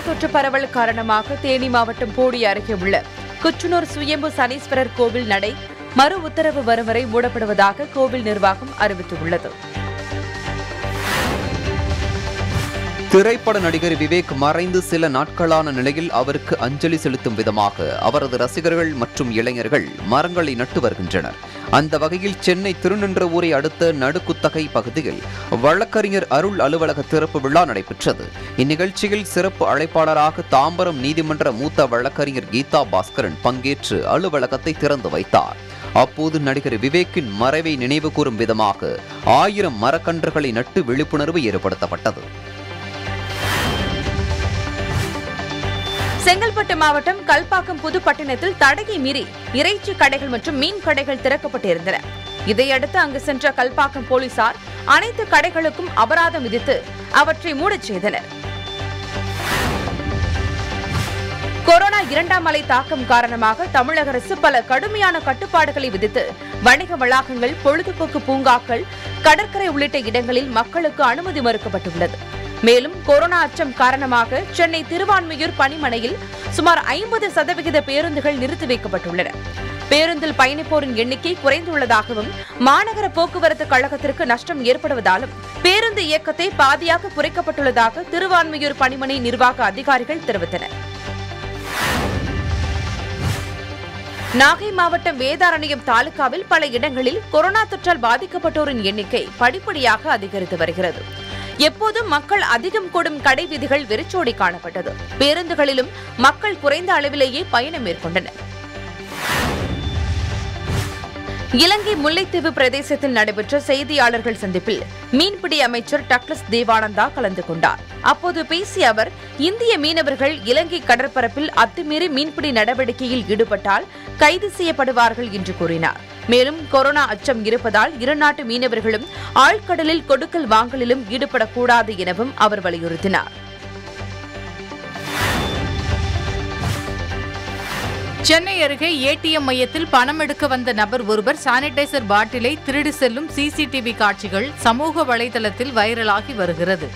தொற்று பரவல் காரணமாக தேனி மாவட்டம் போடி அருகே உள்ள குச்சனூர் சுயம்பு சனீஸ்வரர் கோவில் நடை மறு உத்தரவு வரும் வரை மூடப்படுவதாக கோவில் நிர்வாகம் அறிவித்துள்ளது. திரைப்பட நடிகர் விவேக் மறைந்து சில நாட்களான நிலையில் அவருக்கு அஞ்சலி செலுத்தும் விதமாக அவரது ரசிகர்கள் மற்றும் இளைஞர்கள் மரங்களை நட்டு வருகின்றனர். அந்த வகையில் சென்னை திருநின்றவூரை அடுத்த நடுக்குத்தகை பகுதியில் வழக்கறிஞர் அருள் அலுவலக திறப்பு விழா நடைபெற்றது. இந்நிகழ்ச்சியில் சிறப்பு அழைப்பாளராக தாம்பரம் நீதிமன்ற மூத்த வழக்கறிஞர் கீதா பாஸ்கரன் பங்கேற்று அலுவலகத்தை திறந்து வைத்தார். அப்போது நடிகர் விவேக்கின் மறைவை நினைவு கூறும் விதமாக ஆயிரம் மரக்கன்றுகளை நட்டு விழிப்புணர்வு ஏற்படுத்தப்பட்டது. செங்கல்பட்டு மாவட்டம் கல்பாக்கம் புதுப்பட்டினத்தில் தடையை மீறி இறைச்சி கடைகள் மற்றும் மீன் கடைகள் திறக்கப்பட்டிருந்தன. இதையடுத்து அங்கு சென்ற கல்பாக்கம் போலீசார் அனைத்து கடைகளுக்கும் அபராதம் விதித்து அவற்றை மூடச் செய்தனர். கொரோனா இரண்டாம் அலை தாக்கம் காரணமாக தமிழக அரசு பல கடுமையான கட்டுப்பாடுகளை விதித்து வணிக வளாகங்கள், பொழுதுபோக்கு பூங்காக்கள், கடற்கரை உள்ளிட்ட இடங்களில் மக்களுக்கு அனுமதி மறுக்கப்பட்டுள்ளது. மேலும் கொரோனா அச்சம் காரணமாக சென்னை திருவான்மியூர் பணிமனையில் சுமார் ஐம்பது சதவிகித பேருந்துகள் நிறுத்தி வைக்கப்பட்டுள்ளன. பேருந்தில் பயணிப்போரின் எண்ணிக்கை குறைந்துள்ளதாகவும் மாநகர போக்குவரத்து கழகத்திற்கு நஷ்டம் ஏற்படுவதாலும் பேருந்து இயக்கத்தை பாதியாக குறைக்கப்பட்டுள்ளதாக திருவான்மியூர் பணிமனை நிர்வாக அதிகாரிகள் தெரிவித்தனர். நாகை மாவட்டம் வேதாரண்யம் தாலுகாவில் பல இடங்களில் கொரோனா தொற்றால் பாதிக்கப்பட்டோரின் எண்ணிக்கை படிப்படியாக அதிகரித்து வருகிறது. எப்போதும் மக்கள் அதிகம் கூடும் கடை வீதிகள் வெறிச்சோடி காணப்பட்டது. பேருந்துகளிலும் மக்கள் குறைந்த அளவிலேயே பயணம் மேற்கொண்டனர். இலங்கை முல்லைத்தீவு பிரதேசத்தில் நடைபெற்ற செய்தியாளர்கள் சந்திப்பில் மீன்பிடி அமைச்சர் டக்ளஸ் தேவானந்தா கலந்து கொண்டார். அப்போது பேசிய அவர், இந்திய மீனவர்கள் இலங்கை கடற்பரப்பில் அத்துமீறி மீன்பிடி நடவடிக்கையில் ஈடுபட்டால் கைது செய்யப்படுவார்கள் என்று கூறினார். மேலும் கொரோனா அச்சம் இருப்பதால் இருநாட்டு மீனவர்களும் ஆழ்கடலில் கொடுக்கல் வாங்கலிலும் ஈடுபடக்கூடாது எனவும் அவர் வலியுறுத்தினார். சென்னை அருகே ஏடிஎம் மையத்தில் பணம் எடுக்க வந்த நபர் ஒருவர் சானிடைசர் பாட்டிலை திருடி செல்லும் சிசிடிவி காட்சிகள் சமூக வலைதளத்தில் வைரலாகி வருகிறது.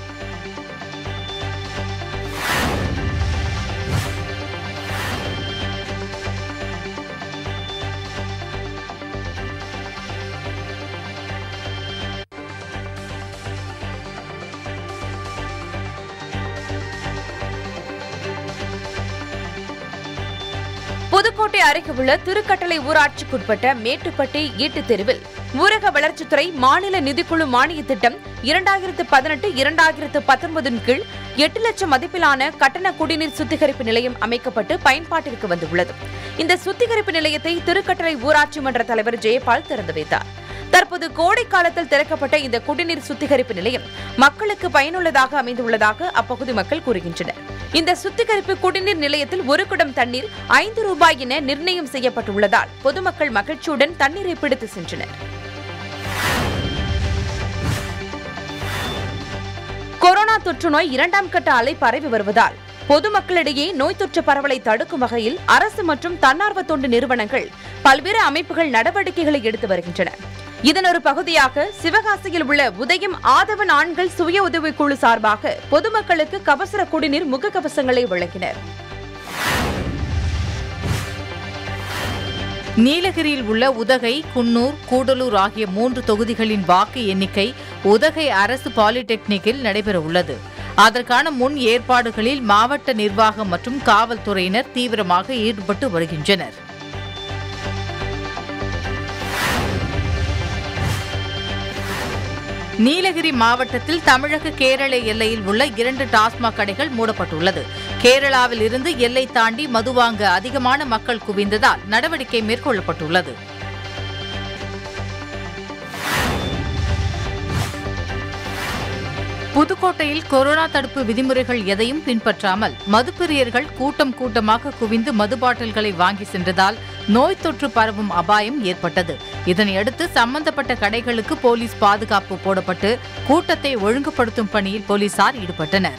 புதுக்கோட்டை அருகே உள்ள திருக்கட்டளை ஊராட்சிக்குட்பட்ட மேட்டுப்பட்டி ஈட்டு தெருவில் ஊரக வளர்ச்சித்துறை மாநில நிதிக்குழு மானிய திட்டம் இரண்டாயிரத்து பதினெட்டு இரண்டாயிரத்து பத்தொன்பதின் கீழ் எட்டு லட்சம் மதிப்பிலான கட்டண குடிநீர் சுத்திகரிப்பு நிலையம் அமைக்கப்பட்டு பயன்பாட்டிற்கு வந்துள்ளது. இந்த சுத்திகரிப்பு நிலையத்தை திருக்கட்டளை ஊராட்சி மன்ற தலைவர் ஜெயபால் திறந்து வைத்தார். தற்போது கோடை காலத்தில் திறக்கப்பட்ட இந்த குடிநீர் சுத்திகரிப்பு நிலையம் மக்களுக்கு பயனுள்ளதாக அமைந்துள்ளதாக அப்பகுதி மக்கள் கூறுகின்றனர். இந்த சுத்திகரிப்பு குடிநீர் நிலையத்தில் ஒரு குடம் தண்ணீர் ஐந்து ரூபாய் என நிர்ணயம் செய்யப்பட்டுள்ளதால் பொதுமக்கள் மகிழ்ச்சியுடன் தண்ணீரை பிடித்து சென்றனர். கொரோனா தொற்று நோய் இரண்டாம் கட்ட அலை பரவி வருவதால் பொதுமக்களிடையே நோய் தொற்று பரவலை தடுக்கும் வகையில் அரசு மற்றும் தன்னார்வ தொண்டு நிறுவனங்கள் பல்வேறு அமைப்புகள் நடவடிக்கைகளை எடுத்து வருகின்றன. இதன் ஒரு பகுதியாக சிவகாசியில் உள்ள உதயம் ஆதவன் ஆண்கள் சுய உதவிக் குழு சார்பாக பொதுமக்களுக்கு கபசுர குடிநீர் முகக்கவசங்களை வழங்கினர். நீலகிரியில் உள்ள உதகை, குன்னூர், கூடலூர் ஆகிய மூன்று தொகுதிகளின் வாக்கு எண்ணிக்கை உதகை அரசு பாலிடெக்னிக்கில் நடைபெறவுள்ளது. அதற்கான முன் ஏற்பாடுகளில் மாவட்ட நிர்வாகம் மற்றும் காவல்துறையினர் தீவிரமாக ஈடுபட்டு வருகின்றனர். நீலகிரி மாவட்டத்தில் தமிழக கேரள எல்லையில் உள்ள இரண்டு டாஸ்மாக் கடைகள் மூடப்பட்டுள்ளது. கேரளாவில் இருந்து எல்லை தாண்டி மது வாங்க அதிகமான மக்கள் குவிந்ததால் நடவடிக்கை மேற்கொள்ளப்பட்டுள்ளது. புதுக்கோட்டையில் கொரோனா தடுப்பு விதிமுறைகள் எதையும் பின்பற்றாமல் மதுப்பிரியர்கள் கூட்டம் கூட்டமாக குவிந்து மது பாட்டில்களை வாங்கி சென்றதால் நோய் தொற்று பரவும் அபாயம் ஏற்பட்டது. இதனையடுத்து சம்பந்தப்பட்ட கடைகளுக்கு போலீஸ் பாதுகாப்பு போடப்பட்டு கூட்டத்தை ஒழுங்குபடுத்தும் பணியில் போலீசார் ஈடுபட்டனர்.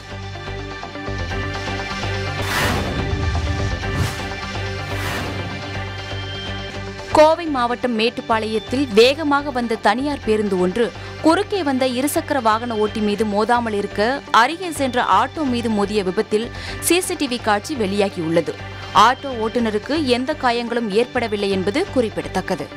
கோவை மாவட்டம் மேட்டுப்பாளையத்தில் வேகமாக வந்த தனியார் பேருந்து ஒன்று குறுக்கே வந்த இருசக்கர வாகன ஓட்டி மீது மோதாமல் இருக்க அருகே சென்ற ஆட்டோ மீது மோதிய விபத்தில் சிசிடிவி காட்சி வெளியாகியுள்ளது. ஆட்டோ ஓட்டுநருக்கு எந்த காயங்களும் ஏற்படவில்லை என்பது குறிப்பிடத்தக்கது.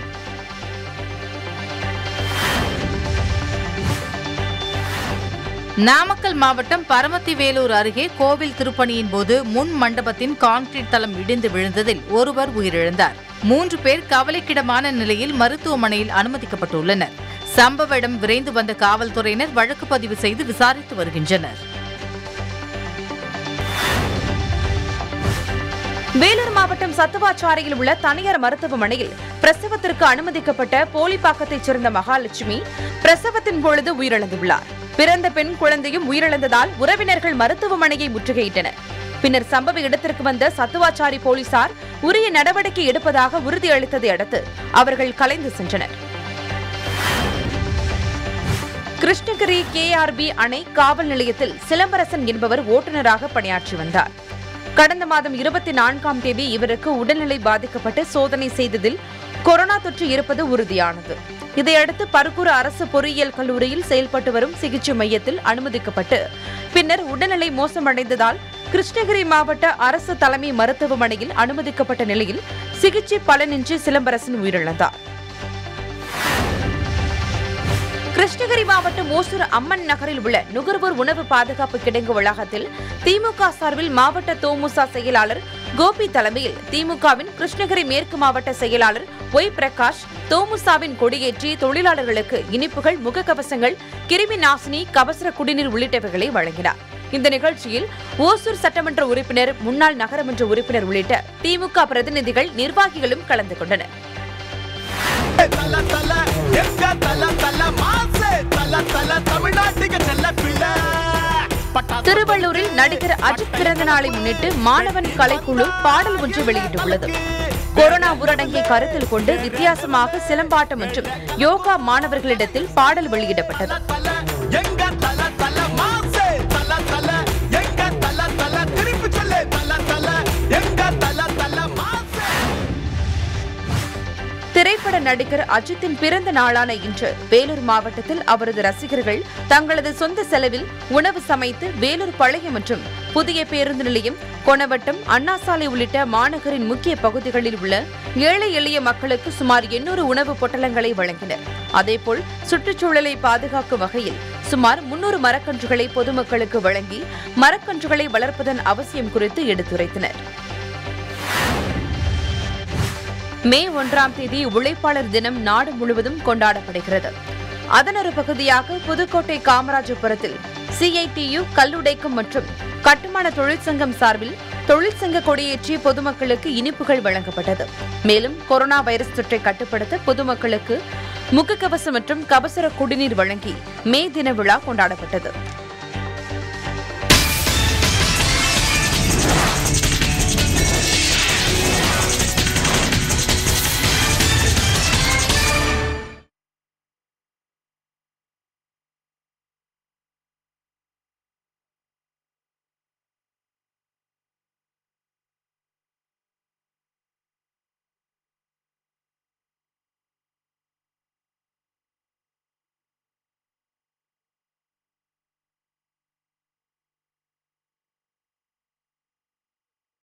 நாமக்கல் மாவட்டம் பரமத்தி வேலூர் அருகே கோவில் திருப்பணியின் போது முன் மண்டபத்தின் கான்கிரீட் தளம் இடிந்து விழுந்ததில் ஒருவர் உயிரிழந்தார். மூன்று பேர் கவலைக்கிடமான நிலையில் மருத்துவமனையில் அனுமதிக்கப்பட்டுள்ளனர். சம்பவ இடம் விரைந்து வந்த காவல்துறையினர் வழக்கு பதிவு செய்து விசாரித்து வருகின்றனர். வேலூர் மாவட்டம் சத்துவாச்சாரியில் உள்ள தனியார் மருத்துவமனையில் பிரசவத்திற்கு அனுமதிக்கப்பட்ட போலிப்பாக்கத்தைச் சேர்ந்த மகாலட்சுமி பிரசவத்தின் பொழுது உயிரிழந்துள்ளார். பிறந்த பெண் குழந்தையும் உயிரிழந்ததால் உறவினர்கள் மருத்துவமனையை முற்றுகையிட்டனர். பின்னர் சம்பவ இடத்திற்கு வந்த சத்துவாச்சாரி போலீசார் உரிய நடவடிக்கை எடுப்பதாக உறுதியளித்ததை அடுத்து அவர்கள் கலைந்து சென்றனர். கிருஷ்ணகிரி கே ஆர் பி அணை காவல் நிலையத்தில் சிலம்பரசன் என்பவர் ஓட்டுநராக பணியாற்றி வந்தார். கடந்த மாதம் இருபத்தி நான்காம் தேதி இவருக்கு உடல்நிலை பாதிக்கப்பட்டு சோதனை செய்ததில் கொரோனா தொற்று இருப்பது உறுதியானது. இதையடுத்து பர்கூர் அரசு பொறியியல் கல்லூரியில் செயல்பட்டு வரும் சிகிச்சை மையத்தில் அனுமதிக்கப்பட்டு பின்னர் உடல்நிலை மோசமடைந்ததால் கிருஷ்ணகிரி மாவட்ட அரசு தலைமை மருத்துவமனையில் அனுமதிக்கப்பட்ட நிலையில் சிகிச்சை பலனின்றி சிலம்பரசன் உயிரிழந்தார். கிருஷ்ணகிரி மாவட்டம் ஓசூர் அம்மன் நகரில் உள்ள நுகர்வோர் உணவு பாதுகாப்பு கிடங்கு வளாகத்தில் திமுக சார்பில் மாவட்ட தோமுசா செயலாளர் கோபி தலைமையில் திமுகவின் கிருஷ்ணகிரி மேற்கு மாவட்ட செயலாளர் ஒய் பிரகாஷ் தோமுசாவின் கொடியேற்றி தொழிலாளர்களுக்கு இனிப்புகள், முகக்கவசங்கள், கிருமி நாசினி, கபசுர குடிநீர் உள்ளிட்டவைகளை வழங்கினார். இந்த நிகழ்ச்சியில் ஓசூர் சட்டமன்ற உறுப்பினர், முன்னாள் நகரமன்ற உறுப்பினர் உள்ளிட்ட திமுக பிரதிநிதிகள், நிர்வாகிகளும் கலந்து கொண்டனர். திருவள்ளூரில் நடிகர் அஜித் பிறந்த நாளை முன்னிட்டு மாணவன் கலைக்குழு பாடல் ஒன்று வெளியிட்டுள்ளது. கொரோனா ஊரடங்கை கருத்தில் கொண்டு வித்தியாசமாக சிலம்பாட்டம் மற்றும் யோகா மாணவர்களிடத்தில் பாடல் வெளியிடப்பட்டது. திரைப்பட நடிகர் அஜித்தின் பிறந்த நாளான இன்று வேலூர் மாவட்டத்தில் அவரது ரசிகர்கள் தங்களது சொந்த செலவில் உணவு சமைத்து வேலூர் பழைய மற்றும் புதிய பேருந்து நிலையம், கொணவட்டம், அண்ணாசாலை உள்ளிட்ட மாநகரின் முக்கிய பகுதிகளில் உள்ள ஏழை எளிய மக்களுக்கு சுமார் எண்ணூறு உணவு பொட்டலங்களை வழங்கினர். அதேபோல் சுற்றுச்சூழலை பாதுகாக்கும் வகையில் சுமார் முன்னூறு மரக்கன்றுகளை பொதுமக்களுக்கு வழங்கி மரக்கன்றுகளை வளர்ப்பதன் அவசியம் குறித்து எடுத்துரைத்தனர். மே ஒன்றாம் தேதி உழைப்பாளர் தினம் நாடு முழுவதும் கொண்டாடப்படுகிறது. அதன் ஒரு பகுதியாக புதுக்கோட்டை காமராஜபுரத்தில் சிஐடியு கல்லுடைக்கும் மற்றும் கட்டுமான தொழிற்சங்கம் சார்பில் தொழிற்சங்க கொடியேற்றி பொதுமக்களுக்கு இனிப்புகள் வழங்கப்பட்டது. மேலும் கொரோனா வைரஸ் தொற்றை கட்டுப்படுத்த பொதுமக்களுக்கு முகக்கவசம் மற்றும் கபசுர குடிநீர் வழங்கி மே தின விழா கொண்டாடப்பட்டது.